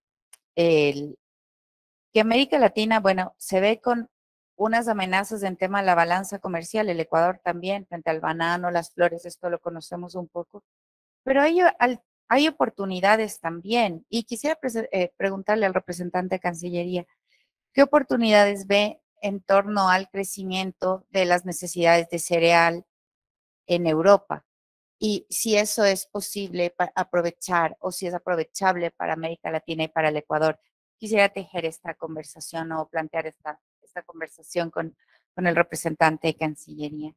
América Latina, bueno, se ve con unas amenazas en tema de la balanza comercial, el Ecuador también, frente al banano, las flores, esto lo conocemos un poco, pero hay oportunidades también. Y quisiera preguntarle al representante de Cancillería, ¿qué oportunidades ve en torno al crecimiento de las necesidades de cereal en Europa. Y si eso es posible aprovechar o si es aprovechable para América Latina y para el Ecuador. Quisiera tejer esta conversación o plantear esta conversación con el representante de Cancillería.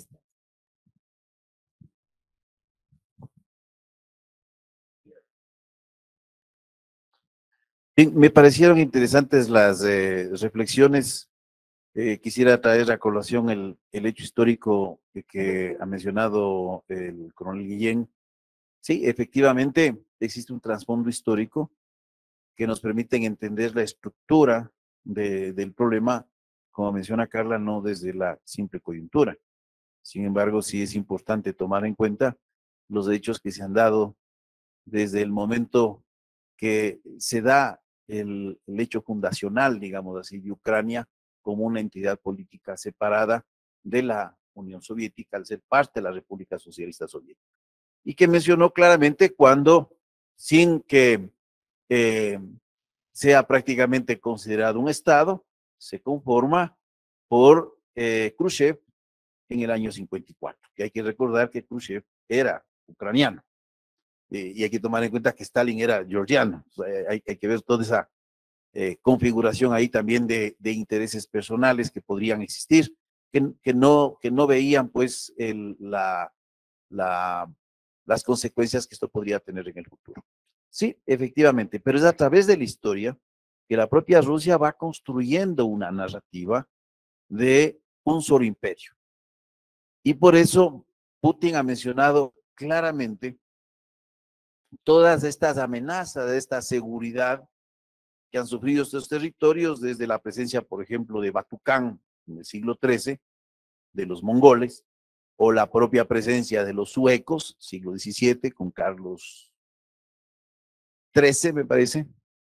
Bien, me parecieron interesantes las reflexiones. Quisiera traer a colación el hecho histórico que ha mencionado el coronel Guillén. Sí, efectivamente existe un trasfondo histórico que nos permite entender la estructura del problema, como menciona Carla, no desde la simple coyuntura. Sin embargo, sí es importante tomar en cuenta los hechos que se han dado desde el momento que se da el hecho fundacional, digamos así, de Ucrania como una entidad política separada de la Unión Soviética al ser parte de la República Socialista Soviética. Y que mencionó claramente cuando, sin que sea prácticamente considerado un Estado, se conforma por Khrushchev en el año 54, que hay que recordar que Khrushchev era ucraniano. Y hay que tomar en cuenta que Stalin era georgiano. O sea, hay que ver toda esa configuración ahí también de intereses personales que podrían existir, que no veían pues las consecuencias que esto podría tener en el futuro. Sí, efectivamente, pero es a través de la historia que la propia Rusia va construyendo una narrativa de un solo imperio. Y por eso Putin ha mencionado claramente todas estas amenazas de esta seguridad que han sufrido estos territorios desde la presencia, por ejemplo, de Batukán en el siglo XIII, de los mongoles, o la propia presencia de los suecos, siglo XVII, con Carlos XIII, me parece.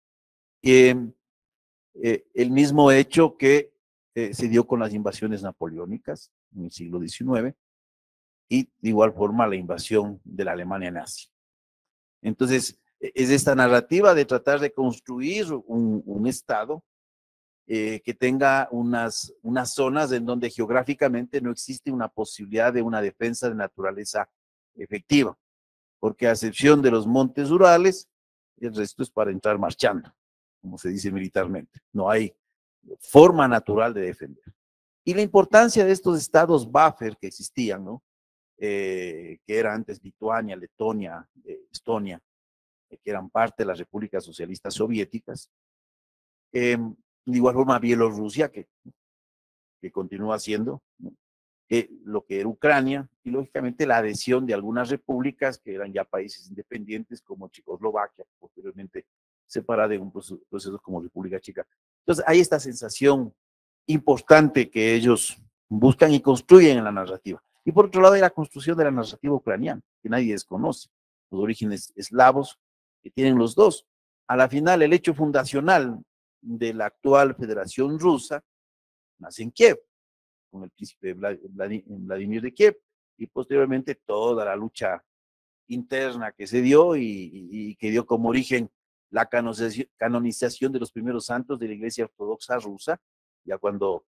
El mismo hecho que se dio con las invasiones napoleónicas en el siglo XIX, y de igual forma la invasión de la Alemania nazi. Entonces, es esta narrativa de tratar de construir un Estado que tenga unas zonas en donde geográficamente no existe una posibilidad de una defensa de naturaleza efectiva, porque a excepción de los montes Urales, el resto es para entrar marchando, como se dice militarmente. No hay forma natural de defender. Y la importancia de estos estados buffer que existían, ¿no? Que era antes Lituania, Letonia, Estonia, que eran parte de las repúblicas socialistas soviéticas. De igual forma Bielorrusia, que continúa siendo, ¿no? Lo que era Ucrania, y lógicamente la adhesión de algunas repúblicas que eran ya países independientes, como Checoslovaquia, posteriormente separada de un proceso como República Checa. Entonces hay esta sensación importante que ellos buscan y construyen en la narrativa. Y por otro lado hay la construcción de la narrativa ucraniana, que nadie desconoce, los orígenes eslavos que tienen los dos. A la final, el hecho fundacional de la actual Federación Rusa nace en Kiev, con el príncipe Vladimir de Kiev, y posteriormente toda la lucha interna que se dio y que dio como origen la canonización de los primeros santos de la Iglesia Ortodoxa rusa, ya cuando,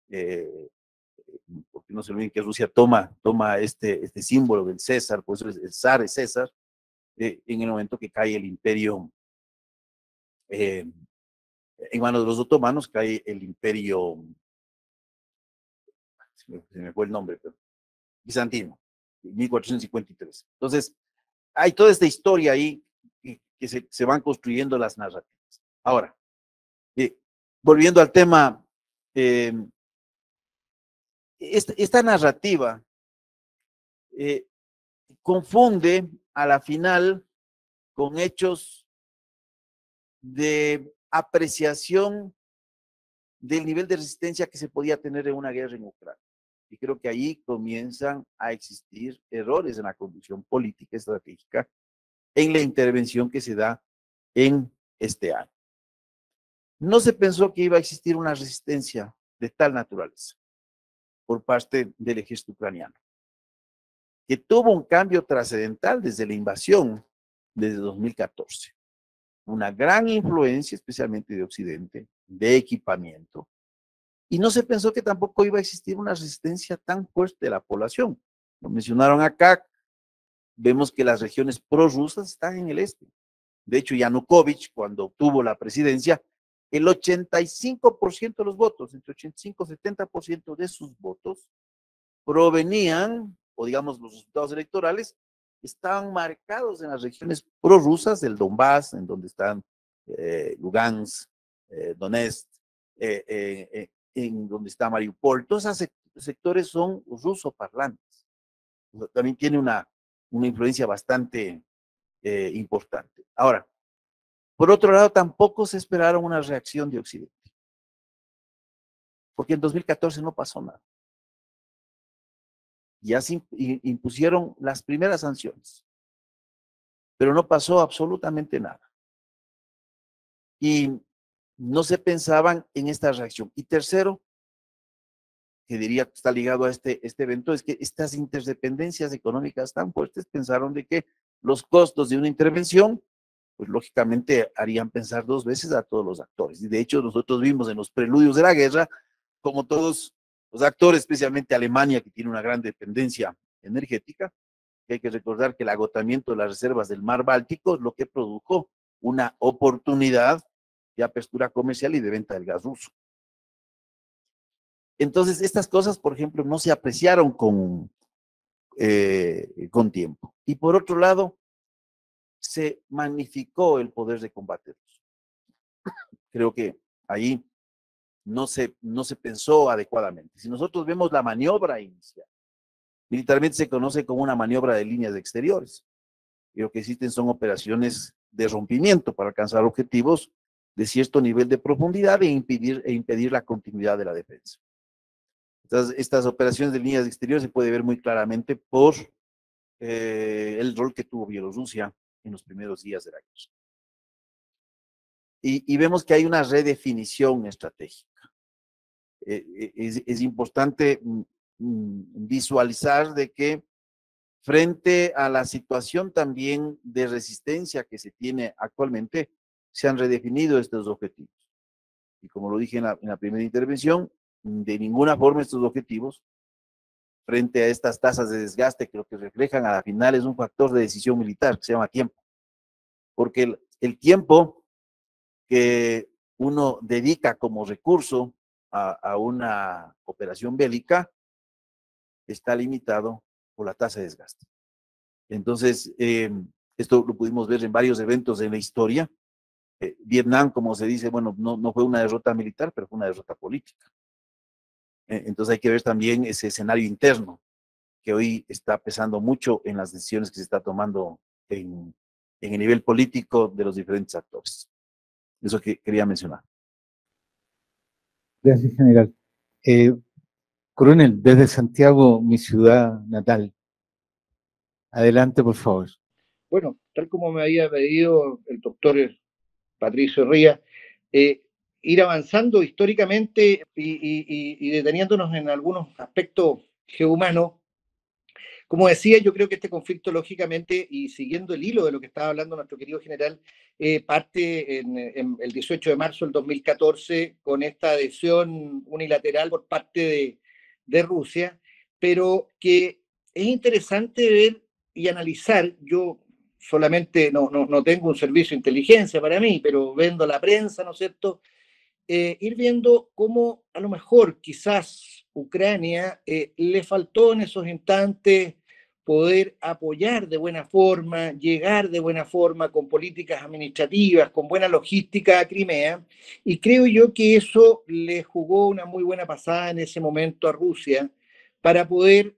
porque no se olviden que Rusia toma este símbolo del César, por eso el zar es César, en el momento que cae el imperio, en manos de los otomanos, cae el imperio, se me fue el nombre, pero bizantino, 1453. Entonces, hay toda esta historia ahí que se van construyendo las narrativas. Ahora, volviendo al tema, esta narrativa confunde a la final con hechos de apreciación del nivel de resistencia que se podía tener en una guerra en Ucrania. Y creo que ahí comienzan a existir errores en la conducción política estratégica en la intervención que se da en este año. No se pensó que iba a existir una resistencia de tal naturaleza por parte del ejército ucraniano, que tuvo un cambio trascendental desde la invasión, desde 2014. Una gran influencia, especialmente de Occidente, de equipamiento, Y no se pensó que tampoco iba a existir una resistencia tan fuerte de la población. Lo mencionaron acá, vemos que las regiones prorrusas están en el este. De hecho, Yanukovych, cuando obtuvo la presidencia, el 85% de los votos, entre 85 y 70% de sus votos, provenían, o digamos los resultados electorales, estaban marcados en las regiones prorrusas del Donbass, en donde están Lugansk, Donetsk, en donde está Mariupol. Todos esos sectores son rusoparlantes. También tiene una influencia bastante importante. Ahora, por otro lado, tampoco se esperaron una reacción de Occidente, porque en 2014 no pasó nada. Ya se impusieron las primeras sanciones, pero no pasó absolutamente nada. Y no se pensaban en esta reacción. Y tercero, que diría que está ligado a este evento, es que estas interdependencias económicas tan fuertes pensaron de que los costos de una intervención, pues lógicamente harían pensar dos veces a todos los actores. Y de hecho nosotros vimos en los preludios de la guerra, como todos los actores, especialmente Alemania, que tiene una gran dependencia energética, que hay que recordar que el agotamiento de las reservas del mar Báltico es lo que produjo una oportunidad de apertura comercial y de venta del gas ruso. Entonces, estas cosas, por ejemplo, no se apreciaron con tiempo. Y por otro lado, se magnificó el poder de combatirlos. Creo que ahí no se pensó adecuadamente. Si nosotros vemos la maniobra inicial, militarmente se conoce como una maniobra de líneas exteriores. Y lo que existen son operaciones de rompimiento para alcanzar objetivos de cierto nivel de profundidad e impedir la continuidad de la defensa. Entonces, estas operaciones de líneas exteriores se puede ver muy claramente por el rol que tuvo Bielorrusia en los primeros días de la guerra. Y vemos que hay una redefinición estratégica. Es importante visualizar de que frente a la situación también de resistencia que se tiene actualmente, se han redefinido estos objetivos. Y como lo dije en la primera intervención, de ninguna forma estos objetivos, frente a estas tasas de desgaste que lo que reflejan a la final es un factor de decisión militar que se llama tiempo. Porque el tiempo que uno dedica como recurso a una operación bélica está limitado por la tasa de desgaste. Entonces, esto lo pudimos ver en varios eventos en la historia. Vietnam, como se dice, bueno, no fue una derrota militar, pero fue una derrota política. Entonces hay que ver también ese escenario interno que hoy está pesando mucho en las decisiones que se está tomando en el nivel político de los diferentes actores. Eso que quería mencionar. Gracias, general. Coronel, desde Santiago, mi ciudad natal. Adelante, por favor. Bueno, tal como me había pedido el doctor Patricio Ría, ir avanzando históricamente y deteniéndonos en algunos aspectos geohumanos. Como decía, yo creo que este conflicto, lógicamente, y siguiendo el hilo de lo que estaba hablando nuestro querido general, parte en el 18 de marzo del 2014 con esta adhesión unilateral por parte de Rusia, pero que es interesante ver y analizar. Yo solamente no tengo un servicio de inteligencia para mí, pero viendo la prensa, ¿no es cierto? Ir viendo cómo a lo mejor quizás Ucrania le faltó en esos instantes poder apoyar de buena forma, llegar de buena forma con políticas administrativas, con buena logística a Crimea, y creo yo que eso le jugó una muy buena pasada en ese momento a Rusia para poder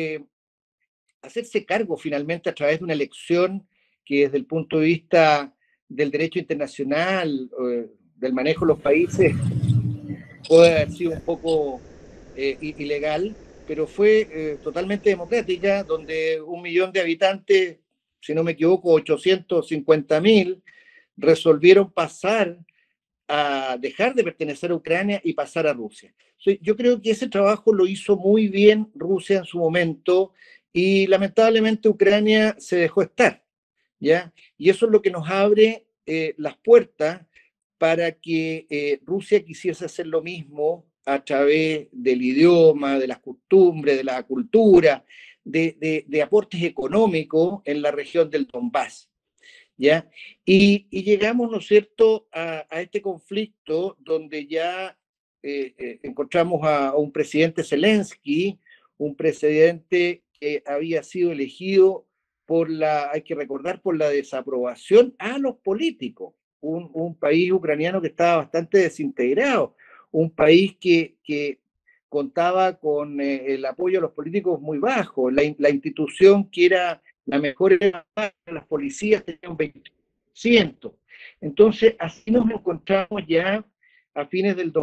hacerse cargo finalmente a través de una elección que desde el punto de vista del derecho internacional, del manejo de los países, puede haber sido un poco ilegal, pero fue totalmente democrática, donde 1 millón de habitantes, si no me equivoco, 850.000, resolvieron pasar a dejar de pertenecer a Ucrania y pasar a Rusia. Yo creo que ese trabajo lo hizo muy bien Rusia en su momento y lamentablemente Ucrania se dejó estar, ¿ya? Y eso es lo que nos abre las puertas para que Rusia quisiese hacer lo mismo a través del idioma, de las costumbres, de la cultura, de aportes económicos en la región del Donbass, ¿ya? Y llegamos, ¿no es cierto?, a este conflicto donde ya encontramos a un presidente Zelensky, un presidente que había sido elegido hay que recordar, por la desaprobación a los políticos, un país ucraniano que estaba bastante desintegrado, un país que contaba con el apoyo a los políticos muy bajo, la institución que era la mejor era las policías tenían un 20%. Entonces, así nos encontramos ya a fines del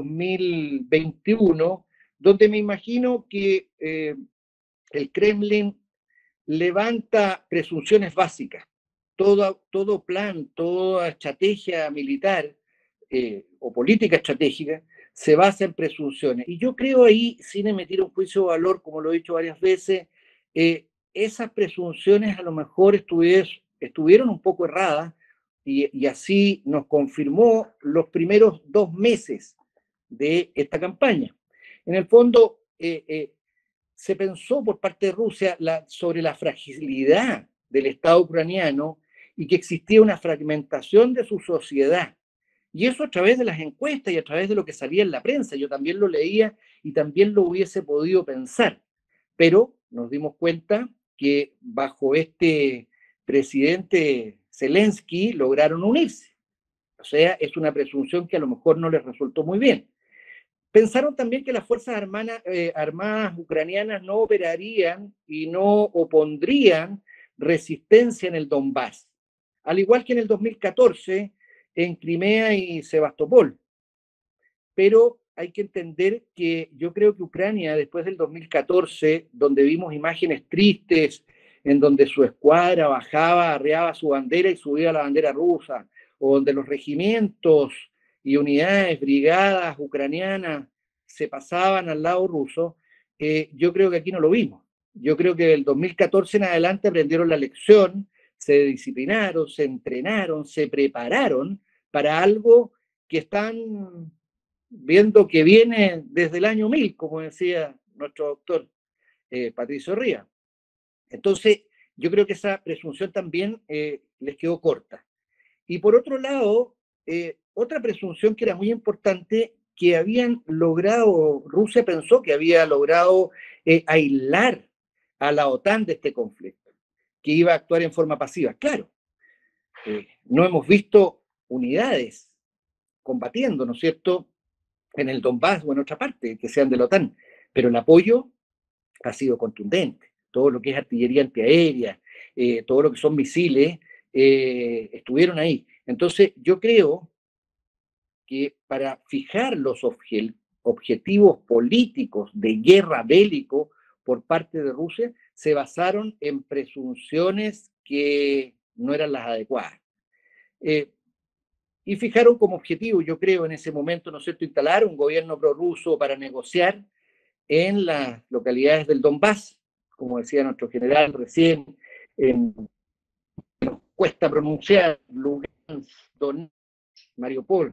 2021, donde me imagino que el Kremlin levanta presunciones básicas. Todo plan, toda estrategia militar o política estratégica se basa en presunciones. Y yo creo ahí, sin emitir un juicio de valor, como lo he dicho varias veces, esas presunciones a lo mejor estuvieron un poco erradas y así nos confirmó los primeros 2 meses de esta campaña. En el fondo, se pensó por parte de Rusia sobre la fragilidad del Estado ucraniano y que existía una fragmentación de su sociedad. Y eso a través de las encuestas y a través de lo que salía en la prensa. Yo también lo leía y también lo hubiese podido pensar. Pero nos dimos cuenta que bajo este presidente Zelensky lograron unirse. O sea, es una presunción que a lo mejor no les resultó muy bien. Pensaron también que las fuerzas armadas ucranianas no operarían y no opondrían resistencia en el Donbass, al igual que en el 2014 en Crimea y Sebastopol. Pero hay que entender que yo creo que Ucrania, después del 2014, donde vimos imágenes tristes, en donde su escuadra bajaba, arreaba su bandera y subía la bandera rusa, o donde los regimientos y unidades, brigadas ucranianas se pasaban al lado ruso, yo creo que aquí no lo vimos. Yo creo que del 2014 en adelante aprendieron la lección, se disciplinaron, se entrenaron, se prepararon para algo que están viendo que viene desde el año 1000, como decía nuestro doctor Patricio Ría. Entonces, yo creo que esa presunción también les quedó corta. Y por otro lado, otra presunción que era muy importante, que habían logrado, Rusia pensó que había logrado aislar a la OTAN de este conflicto, que iba a actuar en forma pasiva. Claro, no hemos visto unidades combatiendo, ¿no es cierto?, en el Donbass o en otra parte, que sean de la OTAN, pero el apoyo ha sido contundente. Todo lo que es artillería antiaérea, todo lo que son misiles, estuvieron ahí. Entonces, yo creo que para fijar los objetivos políticos de guerra bélico por parte de Rusia, se basaron en presunciones que no eran las adecuadas. Y fijaron como objetivo, yo creo, en ese momento, ¿no es cierto?, instalar un gobierno prorruso para negociar en las localidades del Donbass, como decía nuestro general recién, nos cuesta pronunciar, Lugansk, Donetsk, Mariupol.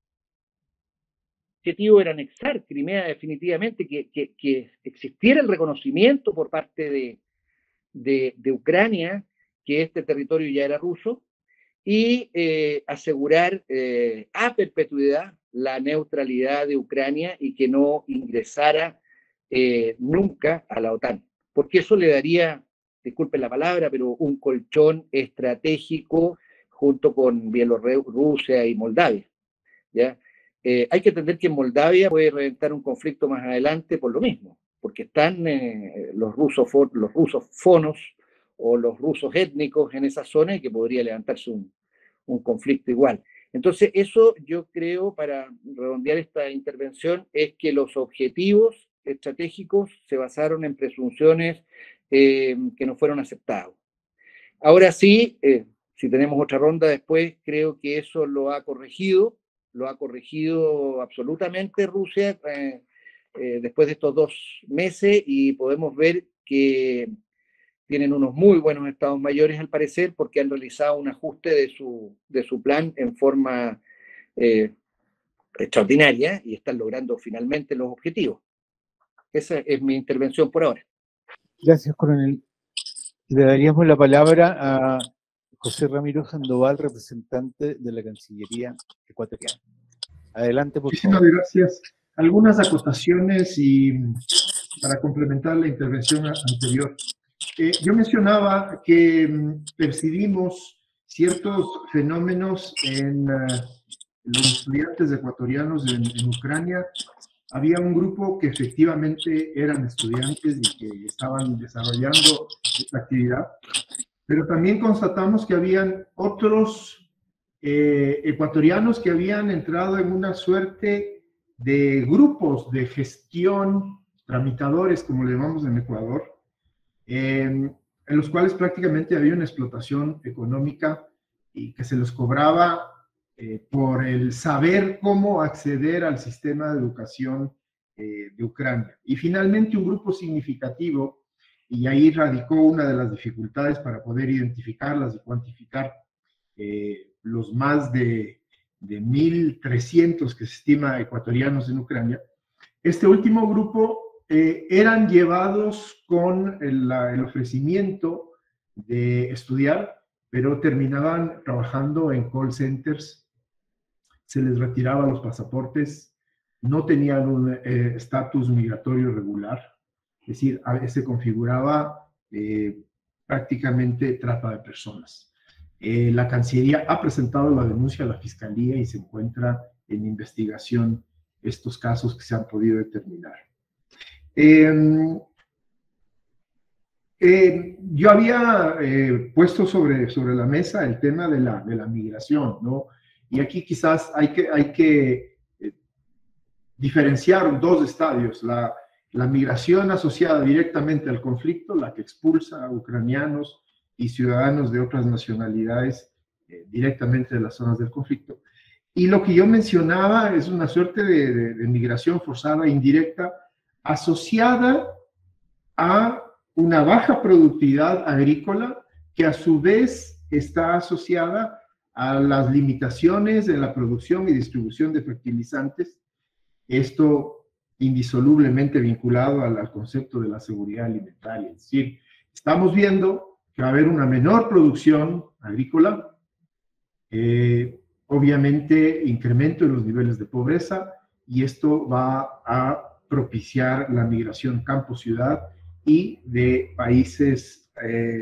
El objetivo era anexar Crimea definitivamente, que existiera el reconocimiento por parte de Ucrania que este territorio ya era ruso, y asegurar a perpetuidad la neutralidad de Ucrania y que no ingresara nunca a la OTAN, porque eso le daría, disculpen la palabra, pero un colchón estratégico junto con Bielorrusia y Moldavia, ¿ya? Hay que entender que en Moldavia puede reventar un conflicto más adelante por lo mismo, porque están los rusofonos o los rusos étnicos en esa zona y que podría levantarse un conflicto igual. Entonces, eso yo creo, para redondear esta intervención, es que los objetivos estratégicos se basaron en presunciones que no fueron aceptadas. Ahora sí, si tenemos otra ronda después, creo que eso lo ha corregido absolutamente Rusia después de estos 2 meses, y podemos ver que tienen unos muy buenos estados mayores al parecer, porque han realizado un ajuste de su plan en forma extraordinaria y están logrando finalmente los objetivos. Esa es mi intervención por ahora. Gracias, coronel. Le daríamos la palabra a José Ramiro Sandoval, representante de la Cancillería ecuatoriana. Adelante, por favor. Muchísimas gracias. Algunas acotaciones y para complementar la intervención anterior. Yo mencionaba que percibimos ciertos fenómenos en los estudiantes ecuatorianos en Ucrania. Había un grupo que efectivamente eran estudiantes y que estaban desarrollando esta actividad, pero también constatamos que habían otros ecuatorianos que habían entrado en una suerte de grupos de gestión, tramitadores, como le llamamos en Ecuador, en los cuales prácticamente había una explotación económica y que se les cobraba por el saber cómo acceder al sistema de educación de Ucrania. Y finalmente un grupo significativo, y ahí radicó una de las dificultades para poder identificarlas y cuantificar los más de 1.300 que se estima ecuatorianos en Ucrania. Este último grupo eran llevados con el ofrecimiento de estudiar, pero terminaban trabajando en call centers, se les retiraba los pasaportes, no tenían un estatus migratorio regular, es decir, se configuraba prácticamente trata de personas. La Cancillería ha presentado la denuncia a la Fiscalía y se encuentra en investigación estos casos que se han podido determinar. Yo había puesto sobre la mesa el tema de la migración, ¿no? Y aquí quizás hay que diferenciar dos estadios. La migración asociada directamente al conflicto, la que expulsa a ucranianos y ciudadanos de otras nacionalidades directamente de las zonas del conflicto. Y lo que yo mencionaba es una suerte de migración forzada indirecta asociada a una baja productividad agrícola que a su vez está asociada a las limitaciones en la producción y distribución de fertilizantes, esto indisolublemente vinculado al concepto de la seguridad alimentaria. Es decir, estamos viendo que va a haber una menor producción agrícola, obviamente incremento en los niveles de pobreza, y esto va a propiciar la migración campo-ciudad y de países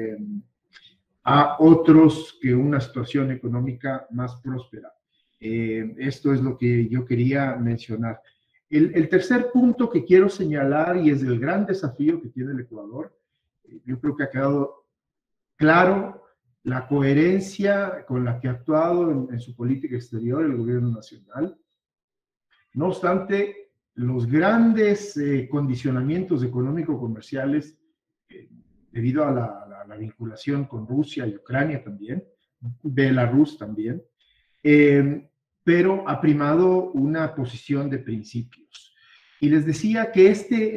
a otros que una situación económica más próspera. Esto es lo que yo quería mencionar. El tercer punto que quiero señalar, y es el gran desafío que tiene el Ecuador, yo creo que ha quedado claro la coherencia con la que ha actuado en su política exterior el gobierno nacional. No obstante, los grandes condicionamientos económico-comerciales, debido a la vinculación con Rusia y Ucrania también, Belarus también, pero ha primado una posición de principios. Y les decía que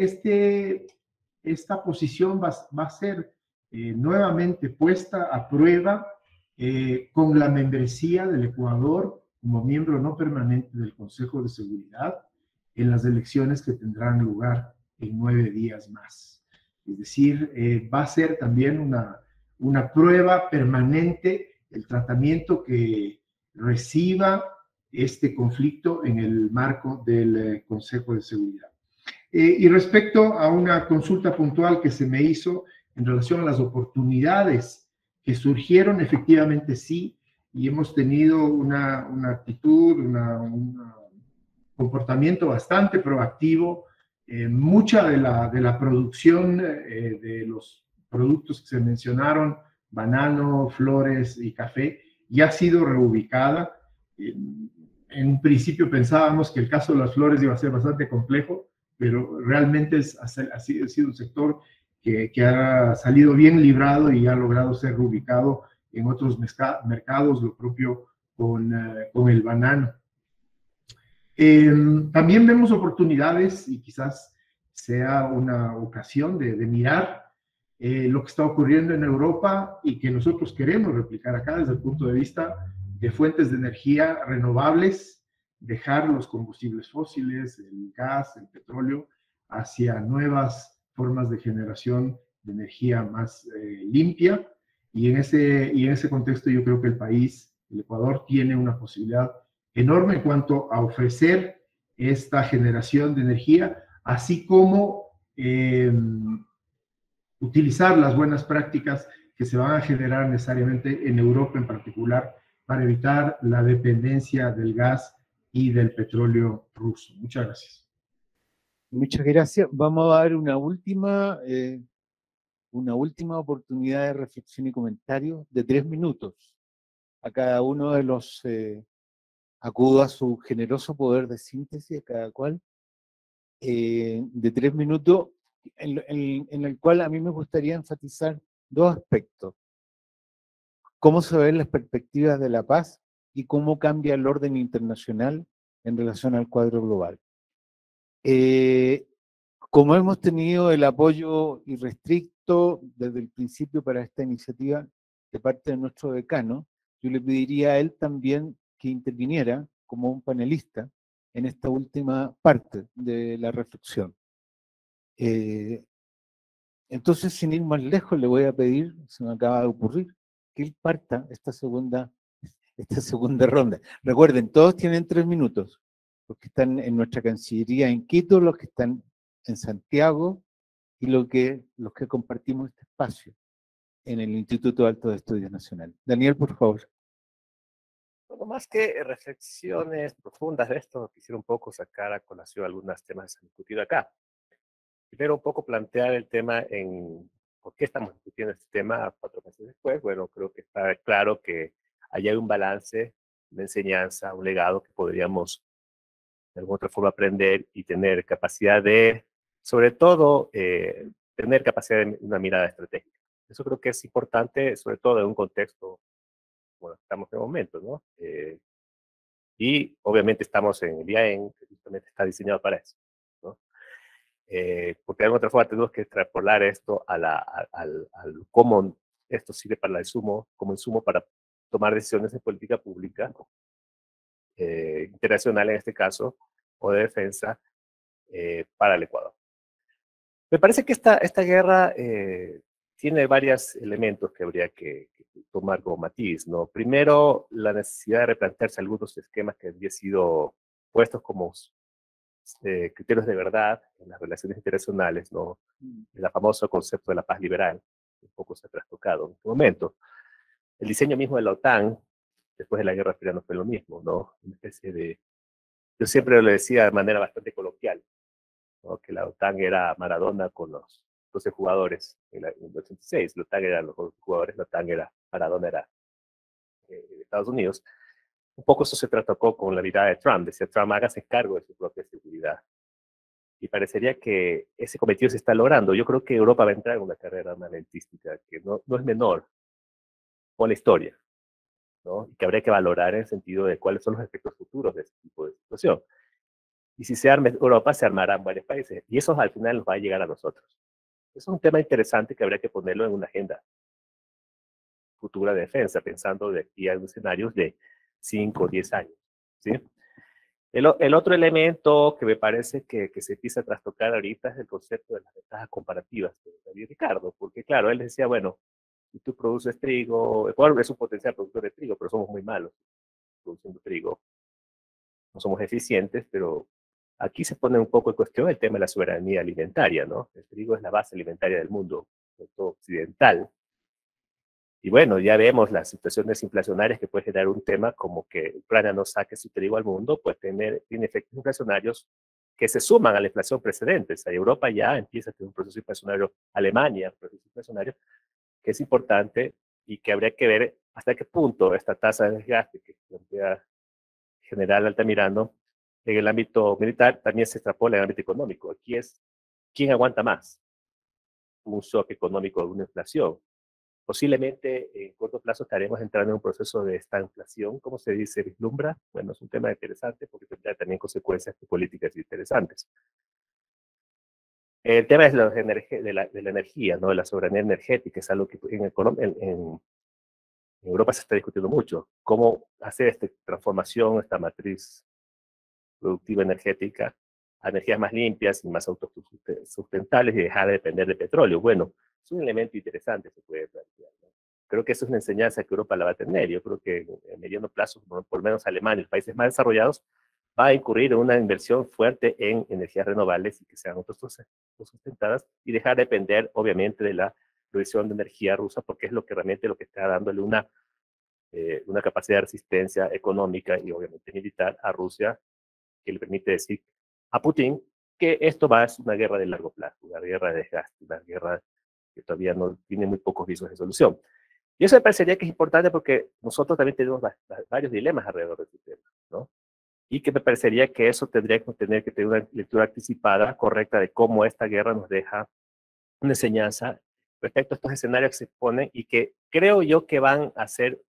esta posición va a ser nuevamente puesta a prueba con la membresía del Ecuador como miembro no permanente del Consejo de Seguridad en las elecciones que tendrán lugar en 9 días más. Es decir, va a ser también una prueba permanente el tratamiento que reciba este conflicto en el marco del Consejo de Seguridad. Y respecto a una consulta puntual que se me hizo en relación a las oportunidades que surgieron, efectivamente sí, y hemos tenido una actitud, un comportamiento bastante proactivo. Mucha de la producción de los productos que se mencionaron, banano, flores y café, ya ha sido reubicada. En un principio pensábamos que el caso de las flores iba a ser bastante complejo, pero realmente ha sido un sector que ha salido bien librado y ha logrado ser reubicado en otros mercados, lo propio con el banano. También vemos oportunidades, y quizás sea una ocasión de mirar lo que está ocurriendo en Europa y que nosotros queremos replicar acá desde el punto de vista de fuentes de energía renovables, dejar los combustibles fósiles, el gas, el petróleo, hacia nuevas formas de generación de energía más limpia. Y en ese contexto yo creo que el país, el Ecuador, tiene una posibilidad enorme en cuanto a ofrecer esta generación de energía, así como utilizar las buenas prácticas que se van a generar necesariamente en Europa en particular para evitar la dependencia del gas y del petróleo ruso. Muchas gracias. Muchas gracias. Vamos a dar una última oportunidad de reflexión y comentario de 3 minutos. A cada uno de los acudo a su generoso poder de síntesis, a cada cual, de 3 minutos, en el cual a mí me gustaría enfatizar 2 aspectos. Cómo se ven las perspectivas de la paz y cómo cambia el orden internacional en relación al cuadro global. Como hemos tenido el apoyo irrestricto desde el principio para esta iniciativa de parte de nuestro decano, yo le pediría a él también que interviniera como un panelista en esta última parte de la reflexión. Entonces, sin ir más lejos, le voy a pedir, se me acaba de ocurrir, que él parta esta segunda ronda. Recuerden, todos tienen 3 minutos. Los que están en nuestra Cancillería en Quito, los que están en Santiago y los que compartimos este espacio en el Instituto Alto de Estudios Nacionales. Daniel, por favor. Bueno, más que reflexiones profundas de esto, quisiera un poco sacar a colación algunos temas que se han discutido acá. Primero, un poco plantear el tema en por qué estamos discutiendo este tema 4 meses después. Bueno, creo que está claro que allí hay un balance, una enseñanza, un legado que podríamos de alguna otra forma aprender y tener capacidad de, sobre todo, tener capacidad de una mirada estratégica. Eso creo que es importante, sobre todo en un contexto, bueno, estamos en el momento, ¿no? Y obviamente estamos en el IAEN, que justamente está diseñado para eso, ¿no? Porque de alguna otra forma tenemos que extrapolar esto al cómo esto sirve para el insumo, como insumo para tomar decisiones de política pública, internacional en este caso, o de defensa para el Ecuador. Me parece que esta guerra tiene varios elementos que habría que tomar como matiz, ¿no? Primero, la necesidad de replantearse algunos esquemas que habían sido puestos como criterios de verdad en las relaciones internacionales, ¿no? El famoso concepto de la paz liberal, que un poco se ha trastocado en este momento. El diseño mismo de la OTAN, después de la Guerra Fría, no fue lo mismo, ¿no? Una especie de... Yo siempre lo decía de manera bastante coloquial, ¿no? Que la OTAN era Maradona con los 12 jugadores en el 86. La OTAN eran los 12 jugadores, la OTAN era Maradona, era Estados Unidos. Un poco eso se trató con la mirada de Trump. Decía Trump, hágase cargo de su propia seguridad. Y parecería que ese cometido se está logrando. Yo creo que Europa va a entrar en una carrera armamentística que no es menor con la historia, ¿no? Y que habría que valorar en el sentido de cuáles son los efectos futuros de ese tipo de situación. Y si se arma Europa, se armarán varios países. Y eso al final nos va a llegar a nosotros. Eso es un tema interesante que habría que ponerlo en una agenda futura de defensa, pensando de aquí a escenarios de 5 o 10 años, ¿sí? El otro elemento que me parece que se empieza a trastocar ahorita es el concepto de las ventajas comparativas de David Ricardo, porque claro, él decía, bueno, si tú produces trigo, Ecuador es un potencial productor de trigo, pero somos muy malos produciendo trigo, no somos eficientes, pero aquí se pone un poco en cuestión el tema de la soberanía alimentaria, ¿no? El trigo es la base alimentaria del mundo, sobre todo occidental. Y bueno, ya vemos las situaciones inflacionarias que puede generar un tema como que Ucrania no saque su trigo al mundo, pues tiene efectos inflacionarios que se suman a la inflación precedente. O sea, Europa ya empieza a tener un proceso inflacionario, Alemania, un proceso inflacionario, que es importante y que habría que ver hasta qué punto esta tasa de desgaste que plantea General Altamirano en el ámbito militar también se extrapola en el ámbito económico. Aquí es quién aguanta más un shock económico de una inflación. Posiblemente en corto plazo estaremos entrando en un proceso de estanflación, como se dice, vislumbra. Bueno, es un tema interesante porque tendrá también consecuencias políticas interesantes. El tema es de la energía, ¿no? De la soberanía energética, es algo que en Europa se está discutiendo mucho. Cómo hacer esta transformación, esta matriz productiva energética a energías más limpias y más autosustentables y dejar de depender de petróleo. Bueno, es un elemento interesante, se puede plantear, ¿no? Creo que eso es una enseñanza que Europa la va a tener. Yo creo que en mediano plazo, por lo menos Alemania y los países más desarrollados, va a incurrir en una inversión fuerte en energías renovables y que sean autosustentadas y dejar de depender, obviamente, de la provisión de energía rusa, porque es lo que realmente lo que está dándole una capacidad de resistencia económica y obviamente militar a Rusia, que le permite decir a Putin que esto va a ser una guerra de largo plazo, una guerra de desgaste, una guerra que todavía no tiene muy pocos visos de solución. Y eso me parecería que es importante porque nosotros también tenemos varios dilemas alrededor de este tema, ¿no? Y que me parecería que eso tendría que tener una lectura anticipada, correcta, de cómo esta guerra nos deja una enseñanza respecto a estos escenarios que se exponen y que creo yo que van a ser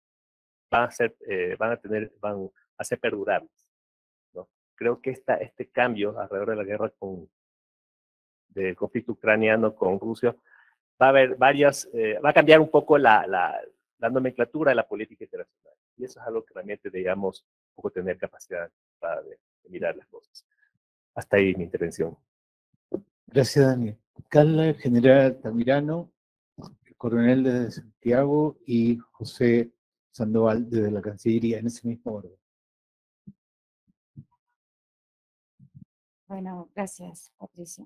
perdurables, ¿no? Creo que este cambio alrededor de la guerra del conflicto ucraniano con Rusia va a haber va a cambiar un poco la nomenclatura de la política internacional. Y eso es algo que realmente, digamos, un poco tener capacidad de mirar las cosas. Hasta ahí mi intervención. Gracias, Daniel. Carla, general Altamirano, coronel desde Santiago y José Sandoval desde la Cancillería, en ese mismo orden. Bueno, gracias, Patricia.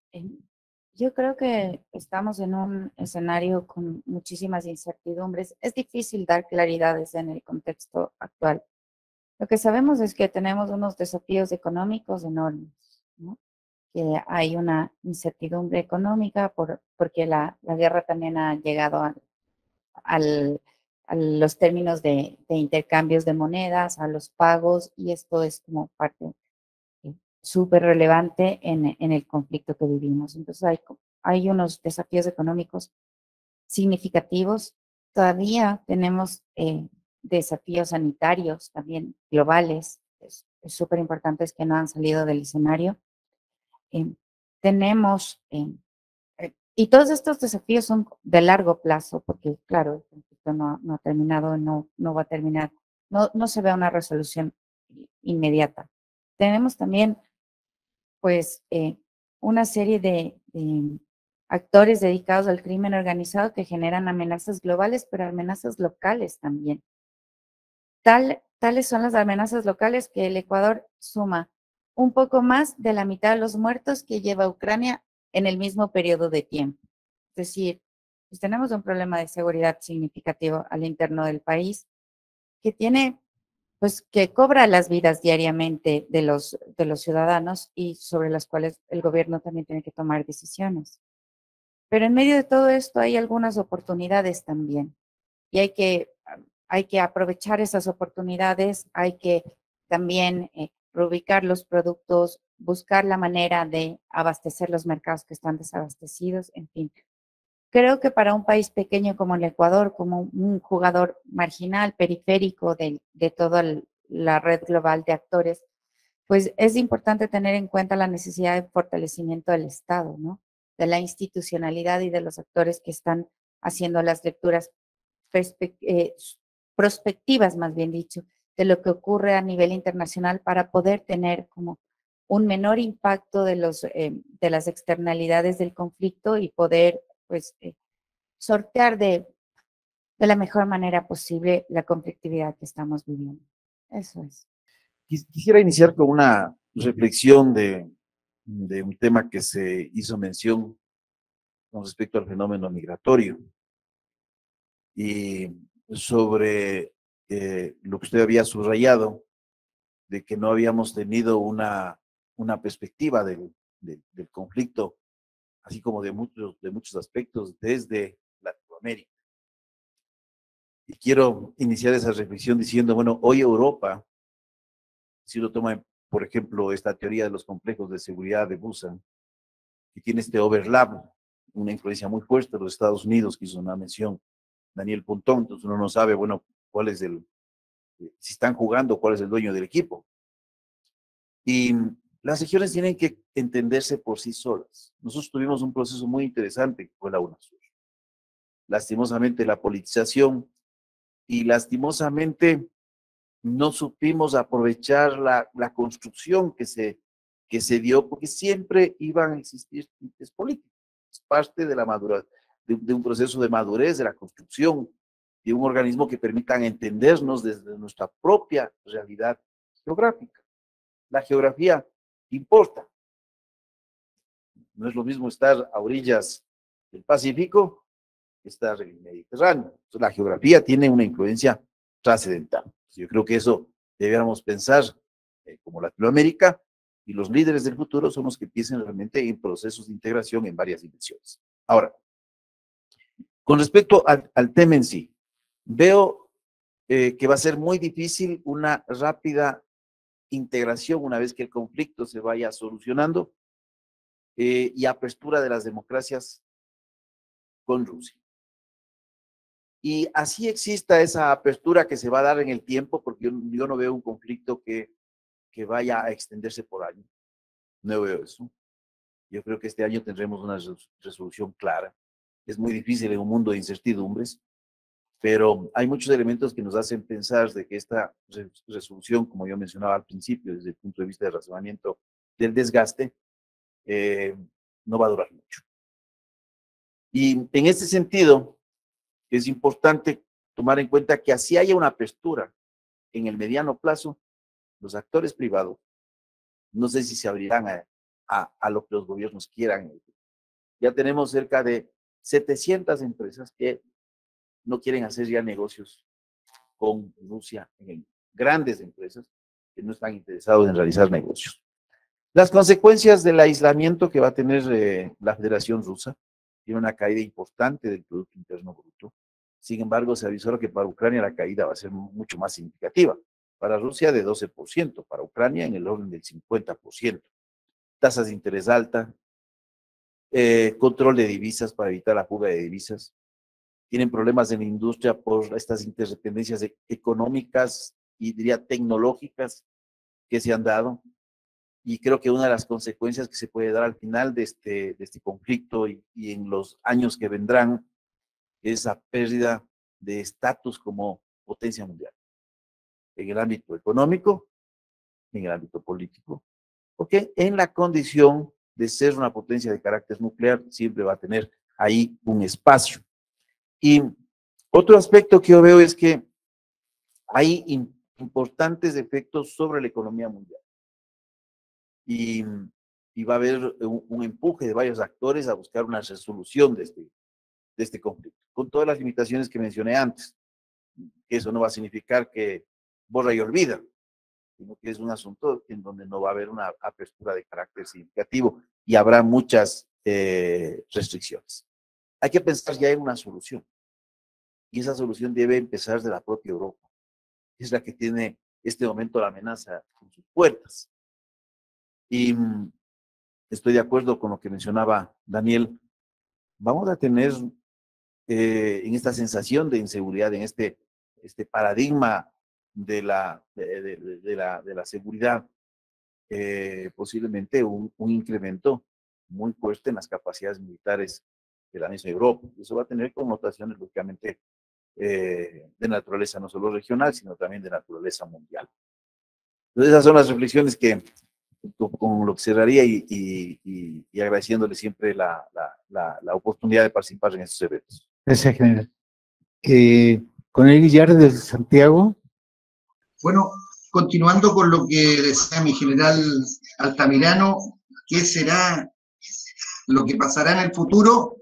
Yo creo que estamos en un escenario con muchísimas incertidumbres. Es difícil dar claridades en el contexto actual. Lo que sabemos es que tenemos unos desafíos económicos enormes, ¿no? Que hay una incertidumbre económica porque la guerra también ha llegado a los términos de intercambios de monedas, a los pagos, y esto es como parte súper relevante en el conflicto que vivimos. Entonces hay unos desafíos económicos significativos. Todavía tenemos desafíos sanitarios también globales. Es súper importante que no han salido del escenario. Tenemos, y todos estos desafíos son de largo plazo, porque claro, el conflicto no ha terminado, no va a terminar, no se ve una resolución inmediata. Tenemos también pues una serie de actores dedicados al crimen organizado que generan amenazas globales, pero amenazas locales también. Tales son las amenazas locales que el Ecuador suma un poco más de la mitad de los muertos que lleva Ucrania en el mismo periodo de tiempo. Es decir, pues tenemos un problema de seguridad significativo al interno del país que tiene pues que cobra las vidas diariamente de los ciudadanos y sobre las cuales el gobierno también tiene que tomar decisiones. Pero en medio de todo esto hay algunas oportunidades también y hay que aprovechar esas oportunidades, hay que también reubicar los productos, buscar la manera de abastecer los mercados que están desabastecidos, en fin. Creo que para un país pequeño como el Ecuador, como un jugador marginal, periférico de toda la red global de actores, pues es importante tener en cuenta la necesidad de fortalecimiento del Estado, ¿no? De la institucionalidad y de los actores que están haciendo las lecturas prospectivas, más bien dicho, de lo que ocurre a nivel internacional para poder tener como un menor impacto de las externalidades del conflicto y poder pues sortear de la mejor manera posible la conflictividad que estamos viviendo. Eso es. Quisiera iniciar con una reflexión de un tema que se hizo mención con respecto al fenómeno migratorio y sobre lo que usted había subrayado de que no habíamos tenido una perspectiva del conflicto, así como de muchos aspectos desde Latinoamérica. Y quiero iniciar esa reflexión diciendo, bueno, hoy Europa, si uno toma, por ejemplo, esta teoría de los complejos de seguridad de Busan, que tiene este overlap, una influencia muy fuerte de los Estados Unidos, que hizo una mención Daniel Pontón, entonces uno no sabe, bueno, cuál es si están jugando, cuál es el dueño del equipo. Y las regiones tienen que entenderse por sí solas. Nosotros tuvimos un proceso muy interesante que fue la UNASUR. Lastimosamente la politización y lastimosamente no supimos aprovechar la construcción que se dio, porque siempre iban a existir tintes políticos. Es parte de la madurez, de un proceso de madurez, de la construcción de un organismo que permitan entendernos desde nuestra propia realidad geográfica. La geografía importa. No es lo mismo estar a orillas del Pacífico que estar en el Mediterráneo. Entonces, la geografía tiene una influencia trascendental. Yo creo que eso debiéramos pensar como Latinoamérica, y los líderes del futuro son los que piensen realmente en procesos de integración en varias dimensiones. Ahora, con respecto al tema en sí, veo que va a ser muy difícil una rápida integración una vez que el conflicto se vaya solucionando y apertura de las democracias con Rusia. Y así exista esa apertura que se va a dar en el tiempo, porque yo no veo un conflicto que vaya a extenderse por años. No veo eso. Yo creo que este año tendremos una resolución clara. Es muy difícil en un mundo de incertidumbres, pero hay muchos elementos que nos hacen pensar de que esta resolución, como yo mencionaba al principio, desde el punto de vista de razonamiento del desgaste, no va a durar mucho. Y en este sentido, es importante tomar en cuenta que así haya una apertura en el mediano plazo, los actores privados, no sé si se abrirán a lo que los gobiernos quieran. Ya tenemos cerca de 700 empresas que no quieren hacer ya negocios con Rusia, grandes empresas que no están interesados en realizar negocios. Las consecuencias del aislamiento que va a tener la Federación Rusa, tiene una caída importante del Producto Interno Bruto. Sin embargo, se avisó que para Ucrania la caída va a ser mucho más significativa. Para Rusia de 12%, para Ucrania en el orden del 50%. Tasas de interés alta, control de divisas para evitar la fuga de divisas. Tienen problemas en la industria por estas interdependencias económicas y diría tecnológicas que se han dado. Y creo que una de las consecuencias que se puede dar al final de este conflicto y en los años que vendrán es la pérdida de estatus como potencia mundial. En el ámbito económico, en el ámbito político, porque en la condición de ser una potencia de carácter nuclear siempre va a tener ahí un espacio. Y otro aspecto que yo veo es que hay importantes efectos sobre la economía mundial. Y va a haber un empuje de varios actores a buscar una resolución de este conflicto, con todas las limitaciones que mencioné antes. Eso no va a significar que borra y olvida, sino que es un asunto en donde no va a haber una apertura de carácter significativo y habrá muchas restricciones. Hay que pensar ya en una solución, y esa solución debe empezar de la propia Europa, que es la que tiene este momento la amenaza en sus puertas. Y estoy de acuerdo con lo que mencionaba Daniel. Vamos a tener en esta sensación de inseguridad, en este paradigma de la seguridad, posiblemente un incremento muy fuerte en las capacidades militares de la misma Europa. Eso va a tener connotaciones, lógicamente, de naturaleza no solo regional, sino también de naturaleza mundial. Entonces, esas son las reflexiones que con lo que cerraría y agradeciéndole siempre la oportunidad de participar en estos eventos. Gracias, general. Con el Guillar de Santiago. Bueno, continuando con lo que decía mi general Altamirano, ¿qué será lo que pasará en el futuro?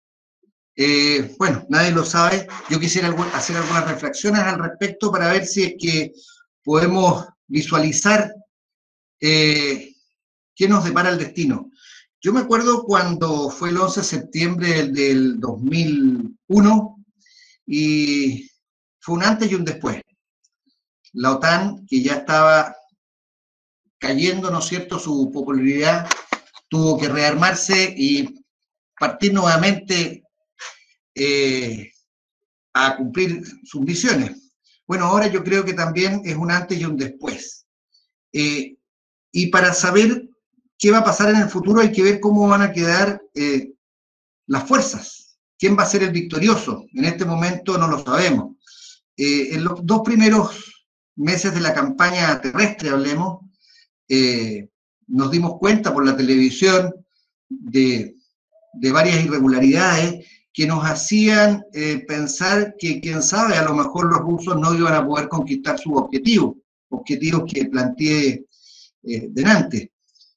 Bueno, nadie lo sabe. Yo quisiera hacer algunas reflexiones al respecto para ver si es que podemos visualizar qué nos depara el destino. Yo me acuerdo cuando fue el 11 de septiembre del 2001 y fue un antes y un después. La OTAN, que ya estaba cayendo, ¿no es cierto?, su popularidad, tuvo que rearmarse y partir nuevamente a cumplir sus misiones. Bueno, ahora yo creo que también es un antes y un después. Y para saber qué va a pasar en el futuro hay que ver cómo van a quedar las fuerzas. ¿Quién va a ser el victorioso? En este momento no lo sabemos. En los dos primeros meses de la campaña terrestre, hablemos, nos dimos cuenta por la televisión de varias irregularidades que nos hacían pensar que, quién sabe, a lo mejor los rusos no iban a poder conquistar sus objetivos que planteé delante.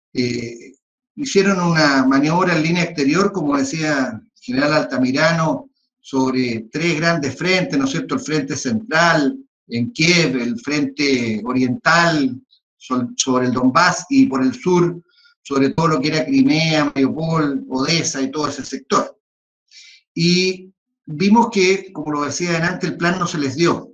Hicieron una maniobra en línea exterior, como decía el general Altamirano, sobre 3 grandes frentes, ¿no es cierto? El frente central en Kiev, el frente oriental sobre el Donbass, y por el sur sobre todo lo que era Crimea, Mariupol, Odessa y todo ese sector. Y vimos que, como lo decía delante, el plan no se les dio.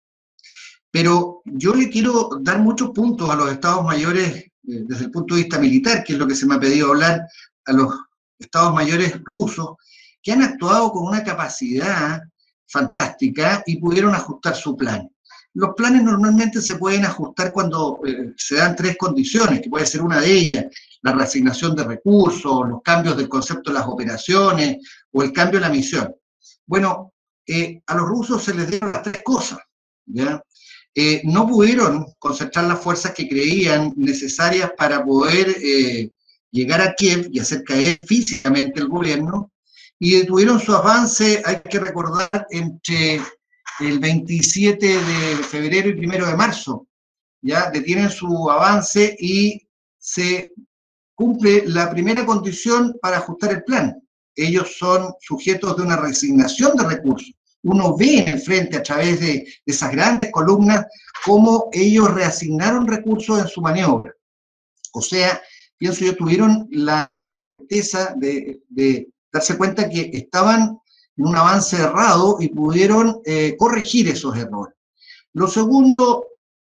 Pero yo le quiero dar muchos puntos a los estados mayores desde el punto de vista militar, que es lo que se me ha pedido hablar, a los estados mayores rusos, que han actuado con una capacidad fantástica y pudieron ajustar su plan. Los planes normalmente se pueden ajustar cuando se dan 3 condiciones, que puede ser una de ellas, la reasignación de recursos, los cambios del concepto de las operaciones o el cambio de la misión. Bueno, a los rusos se les dieron las 3 cosas, ¿ya? No pudieron concentrar las fuerzas que creían necesarias para poder llegar a Kiev y hacer caer físicamente el gobierno, y detuvieron su avance, hay que recordar, entre el 27 de febrero y 1 de marzo, ya detienen su avance y se cumple la primera condición para ajustar el plan. Ellos son sujetos de una reasignación de recursos. Uno ve en el frente, a través de esas grandes columnas, cómo ellos reasignaron recursos en su maniobra. O sea, pienso yo, tuvieron la certeza de darse cuenta que estaban en un avance errado y pudieron corregir esos errores. Lo segundo,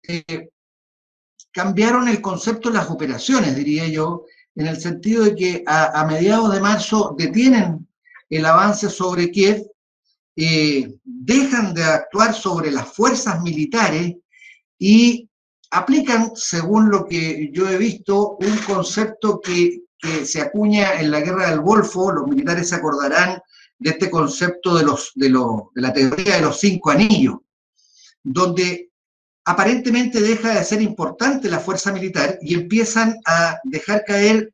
cambiaron el concepto de las operaciones, diría yo, en el sentido de que a mediados de marzo detienen el avance sobre Kiev, dejan de actuar sobre las fuerzas militares y aplican, según lo que yo he visto, un concepto que se acuña en la Guerra del Golfo. Los militares se acordarán de este concepto de la teoría de los 5 anillos, donde aparentemente deja de ser importante la fuerza militar y empiezan a dejar caer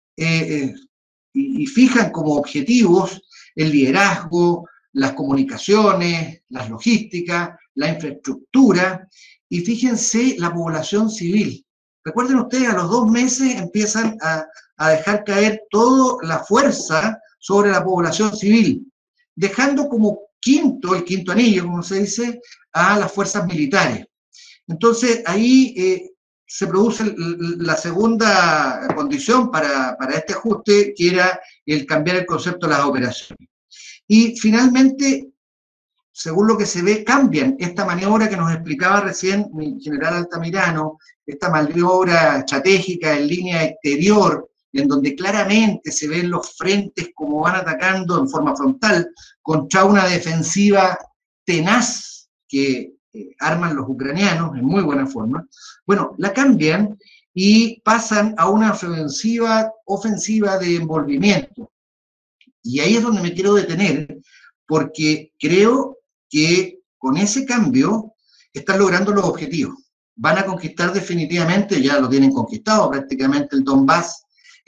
y fijan como objetivos el liderazgo, las comunicaciones, las logísticas, la infraestructura, y fíjense la población civil. Recuerden ustedes, a los 2 meses empiezan a dejar caer toda la fuerza sobre la población civil, dejando como el quinto anillo, como se dice, a las fuerzas militares. Entonces, ahí se produce la segunda condición para este ajuste, que era el cambiar el concepto de las operaciones. Y finalmente, según lo que se ve, cambian esta maniobra que nos explicaba recién mi general Altamirano, esta maniobra estratégica en línea exterior, en donde claramente se ven los frentes como van atacando en forma frontal contra una defensiva tenaz que arman los ucranianos en muy buena forma. Bueno, la cambian y pasan a una ofensiva de envolvimiento. Y ahí es donde me quiero detener, porque creo que con ese cambio están logrando los objetivos. Van a conquistar definitivamente, ya lo tienen conquistado prácticamente, el Donbass.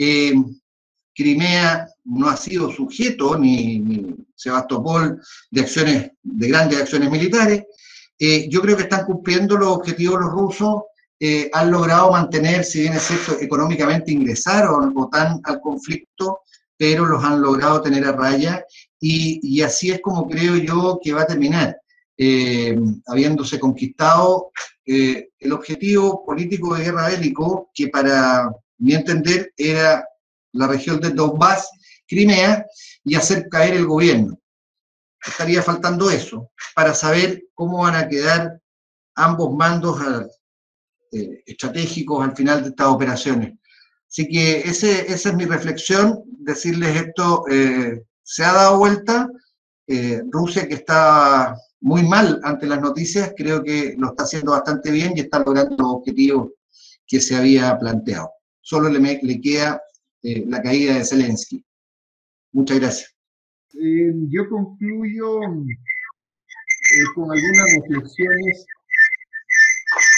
Crimea no ha sido sujeto, ni Sebastopol, de grandes acciones militares. Yo creo que están cumpliendo los objetivos los rusos. Han logrado mantener, si bien es cierto, económicamente ingresaron OTAN al conflicto, pero los han logrado tener a raya, y así es como creo yo que va a terminar, habiéndose conquistado el objetivo político de guerra bélico, que para mi entender era la región de Donbass, Crimea, y hacer caer el gobierno. Estaría faltando eso, para saber cómo van a quedar ambos mandos estratégicos al final de estas operaciones. Así que esa es mi reflexión, decirles esto, se ha dado vuelta. Rusia, que está muy mal ante las noticias, creo que lo está haciendo bastante bien y está logrando los objetivos que se había planteado. Solo le queda la caída de Zelensky. Muchas gracias. Yo concluyo con algunas reflexiones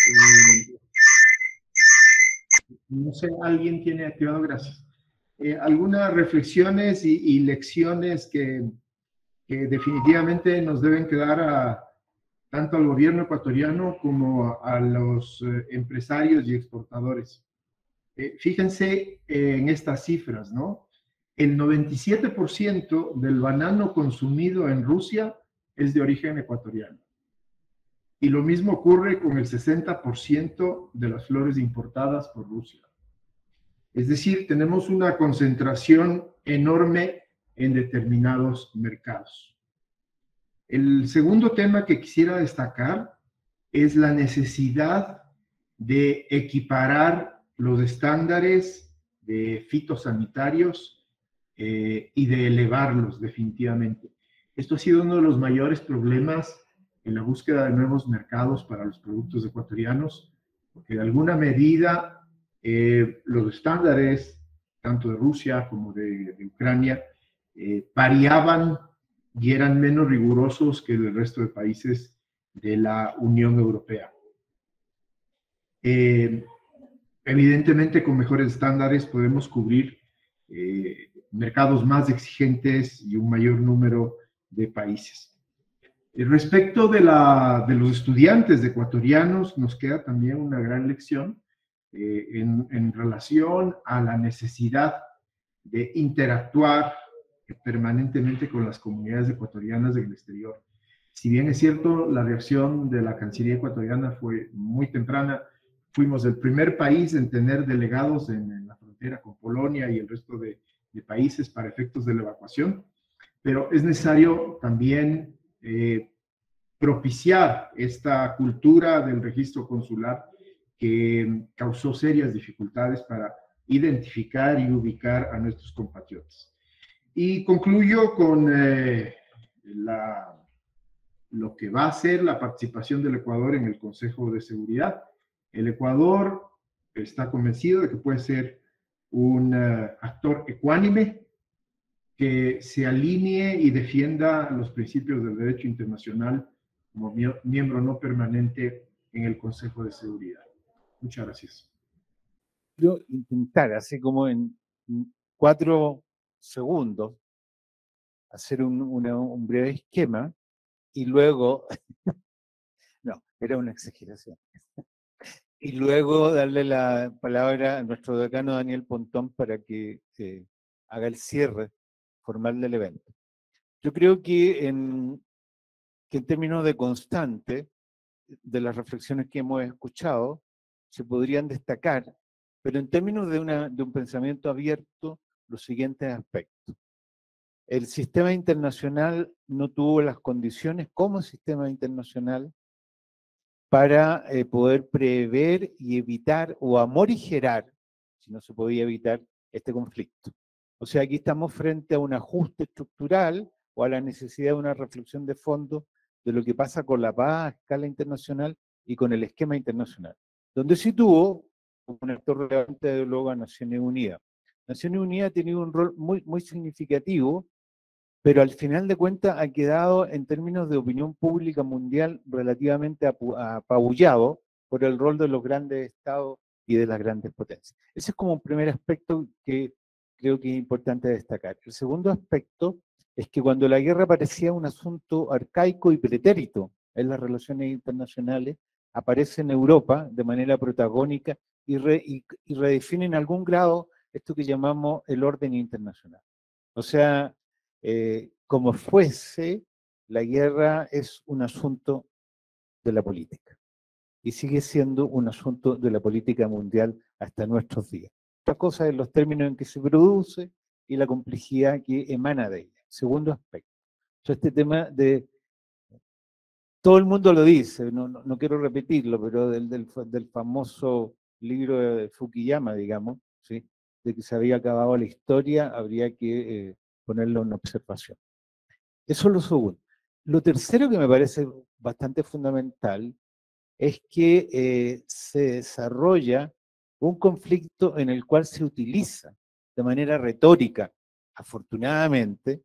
No sé, alguien tiene activado, gracias. Algunas reflexiones y lecciones que definitivamente nos deben quedar tanto al gobierno ecuatoriano como a los empresarios y exportadores. Fíjense en estas cifras, ¿no? El 97% del banano consumido en Rusia es de origen ecuatoriano. Y lo mismo ocurre con el 60% de las flores importadas por Rusia. Es decir, tenemos una concentración enorme en determinados mercados. El segundo tema que quisiera destacar es la necesidad de equiparar los estándares de fitosanitarios y de elevarlos definitivamente. Esto ha sido uno de los mayores problemas en la búsqueda de nuevos mercados para los productos ecuatorianos, porque de alguna medida los estándares, tanto de Rusia como de Ucrania, variaban y eran menos rigurosos que el resto de países de la Unión Europea. Evidentemente, con mejores estándares podemos cubrir mercados más exigentes y un mayor número de países. Respecto de los estudiantes ecuatorianos, nos queda también una gran lección en relación a la necesidad de interactuar permanentemente con las comunidades ecuatorianas del exterior. Si bien es cierto, la reacción de la Cancillería ecuatoriana fue muy temprana, fuimos el primer país en tener delegados en la frontera con Polonia y el resto de países para efectos de la evacuación, pero es necesario también propiciar esta cultura del registro consular que causó serias dificultades para identificar y ubicar a nuestros compatriotas. Y concluyo con lo que va a ser la participación del Ecuador en el Consejo de Seguridad. El Ecuador está convencido de que puede ser un actor ecuánime que se alinee y defienda los principios del derecho internacional como miembro no permanente en el Consejo de Seguridad. Muchas gracias. Quiero intentar, así como en 4 segundos, hacer un breve esquema y luego, no, era una exageración, y luego darle la palabra a nuestro decano Daniel Pontón para que haga el cierre formal del evento. Yo creo que en términos de constante, de las reflexiones que hemos escuchado, se podrían destacar, pero en términos de un pensamiento abierto, los siguientes aspectos. El sistema internacional no tuvo las condiciones como sistema internacional para poder prever y evitar o amorigerar, si no se podía evitar, este conflicto. O sea, aquí estamos frente a un ajuste estructural o a la necesidad de una reflexión de fondo de lo que pasa con la paz a escala internacional y con el esquema internacional, donde sí tuvo un actor relevante de luego a Naciones Unidas. Naciones Unidas ha tenido un rol muy significativo, pero al final de cuentas ha quedado en términos de opinión pública mundial relativamente apabullado por el rol de los grandes estados y de las grandes potencias. Ese es como un primer aspecto que creo que es importante destacar. El segundo aspecto es que cuando la guerra parecía un asunto arcaico y pretérito en las relaciones internacionales, aparece en Europa de manera protagónica y redefine en algún grado esto que llamamos el orden internacional. O sea, como fuese, la guerra es un asunto de la política y sigue siendo un asunto de la política mundial hasta nuestros días. Otra cosa es los términos en que se produce y la complejidad que emana de ella. Segundo aspecto. O sea, este tema de... Todo el mundo lo dice, no quiero repetirlo, pero del famoso libro de Fukuyama, digamos, ¿sí? De que se había acabado la historia, habría que ponerlo en observación. Eso es lo segundo. Lo tercero que me parece bastante fundamental es que se desarrolla un conflicto en el cual se utiliza de manera retórica, afortunadamente,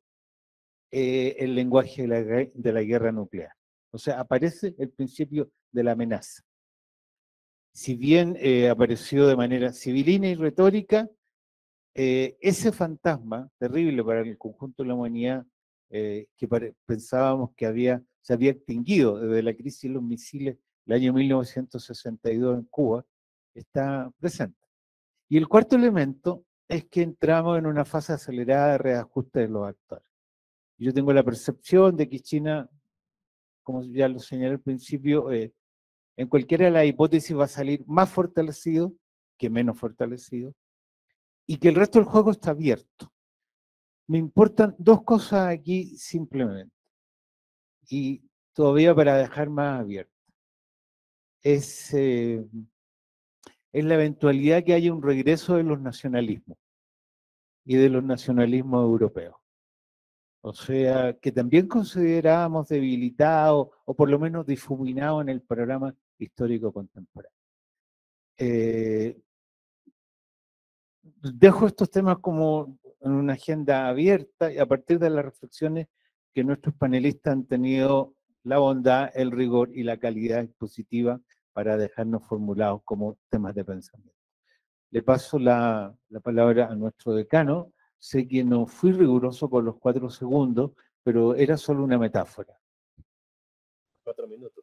el lenguaje de la guerra nuclear. O sea, aparece el principio de la amenaza. si bien apareció de manera civilina y retórica, ese fantasma terrible para el conjunto de la humanidad, pensábamos que se había extinguido desde la crisis de los misiles del año 1962 en Cuba, está presente. Y el cuarto elemento es que entramos en una fase acelerada de reajuste de los actores. Yo tengo la percepción de que China, como ya lo señalé al principio, en cualquiera de las hipótesis va a salir más fortalecido que menos fortalecido, y que el resto del juego está abierto. Me importan dos cosas aquí simplemente, y todavía para dejar más abierto. Es la eventualidad que haya un regreso de los nacionalismos y de los nacionalismos europeos. O sea, que también considerábamos debilitados o por lo menos difuminados en el programa histórico contemporáneo. Dejo estos temas como en una agenda abierta y a partir de las reflexiones que nuestros panelistas han tenido la bondad, el rigor y la calidad expositiva para dejarnos formulados como temas de pensamiento. Le paso la palabra a nuestro decano. Sé que no fui riguroso con los 4 segundos, pero era solo una metáfora. 4 minutos.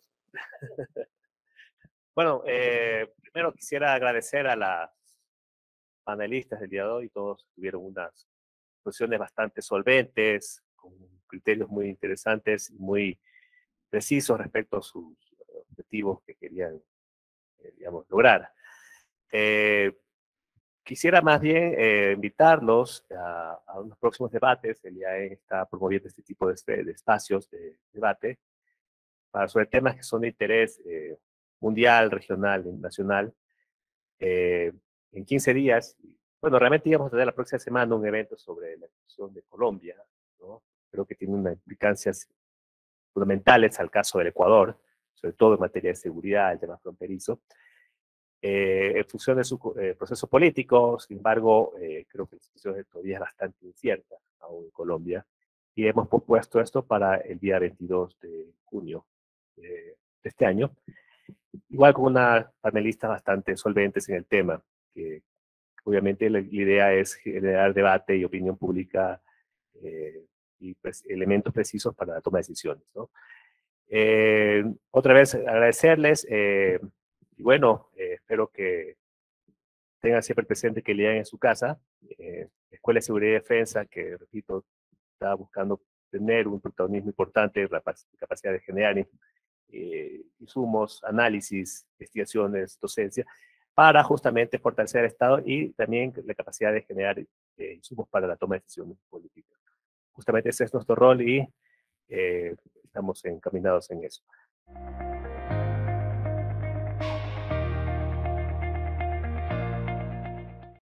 Bueno, primero quisiera agradecer a las panelistas del día de hoy. Todos tuvieron unas posiciones bastante solventes, con criterios muy interesantes y muy precisos respecto a sus objetivos que querían, digamos, lograr. Quisiera más bien invitarlos a unos próximos debates. El IAE está promoviendo este tipo de espacios de debate sobre temas que son de interés mundial, regional, nacional. En 15 días, bueno, realmente íbamos a tener la próxima semana un evento sobre la cuestión de Colombia, ¿no? Creo que tiene unas implicancias fundamentales al caso del Ecuador, sobre todo en materia de seguridad, el tema fronterizo. En función de su proceso político, sin embargo, creo que la situación todavía es bastante incierta aún en Colombia, y hemos propuesto esto para el día 22 de junio de este año, igual con una panelista bastante solventes en el tema, que obviamente la idea es generar debate y opinión pública y pues, elementos precisos para la toma de decisiones, ¿no? Otra vez agradecerles y bueno, espero que tengan siempre presente que lean en su casa. Escuela de Seguridad y Defensa, que repito, está buscando tener un protagonismo importante, la capacidad de generar insumos, análisis, investigaciones, docencia, para justamente fortalecer el Estado y también la capacidad de generar insumos para la toma de decisiones políticas. Justamente ese es nuestro rol y estamos encaminados en eso.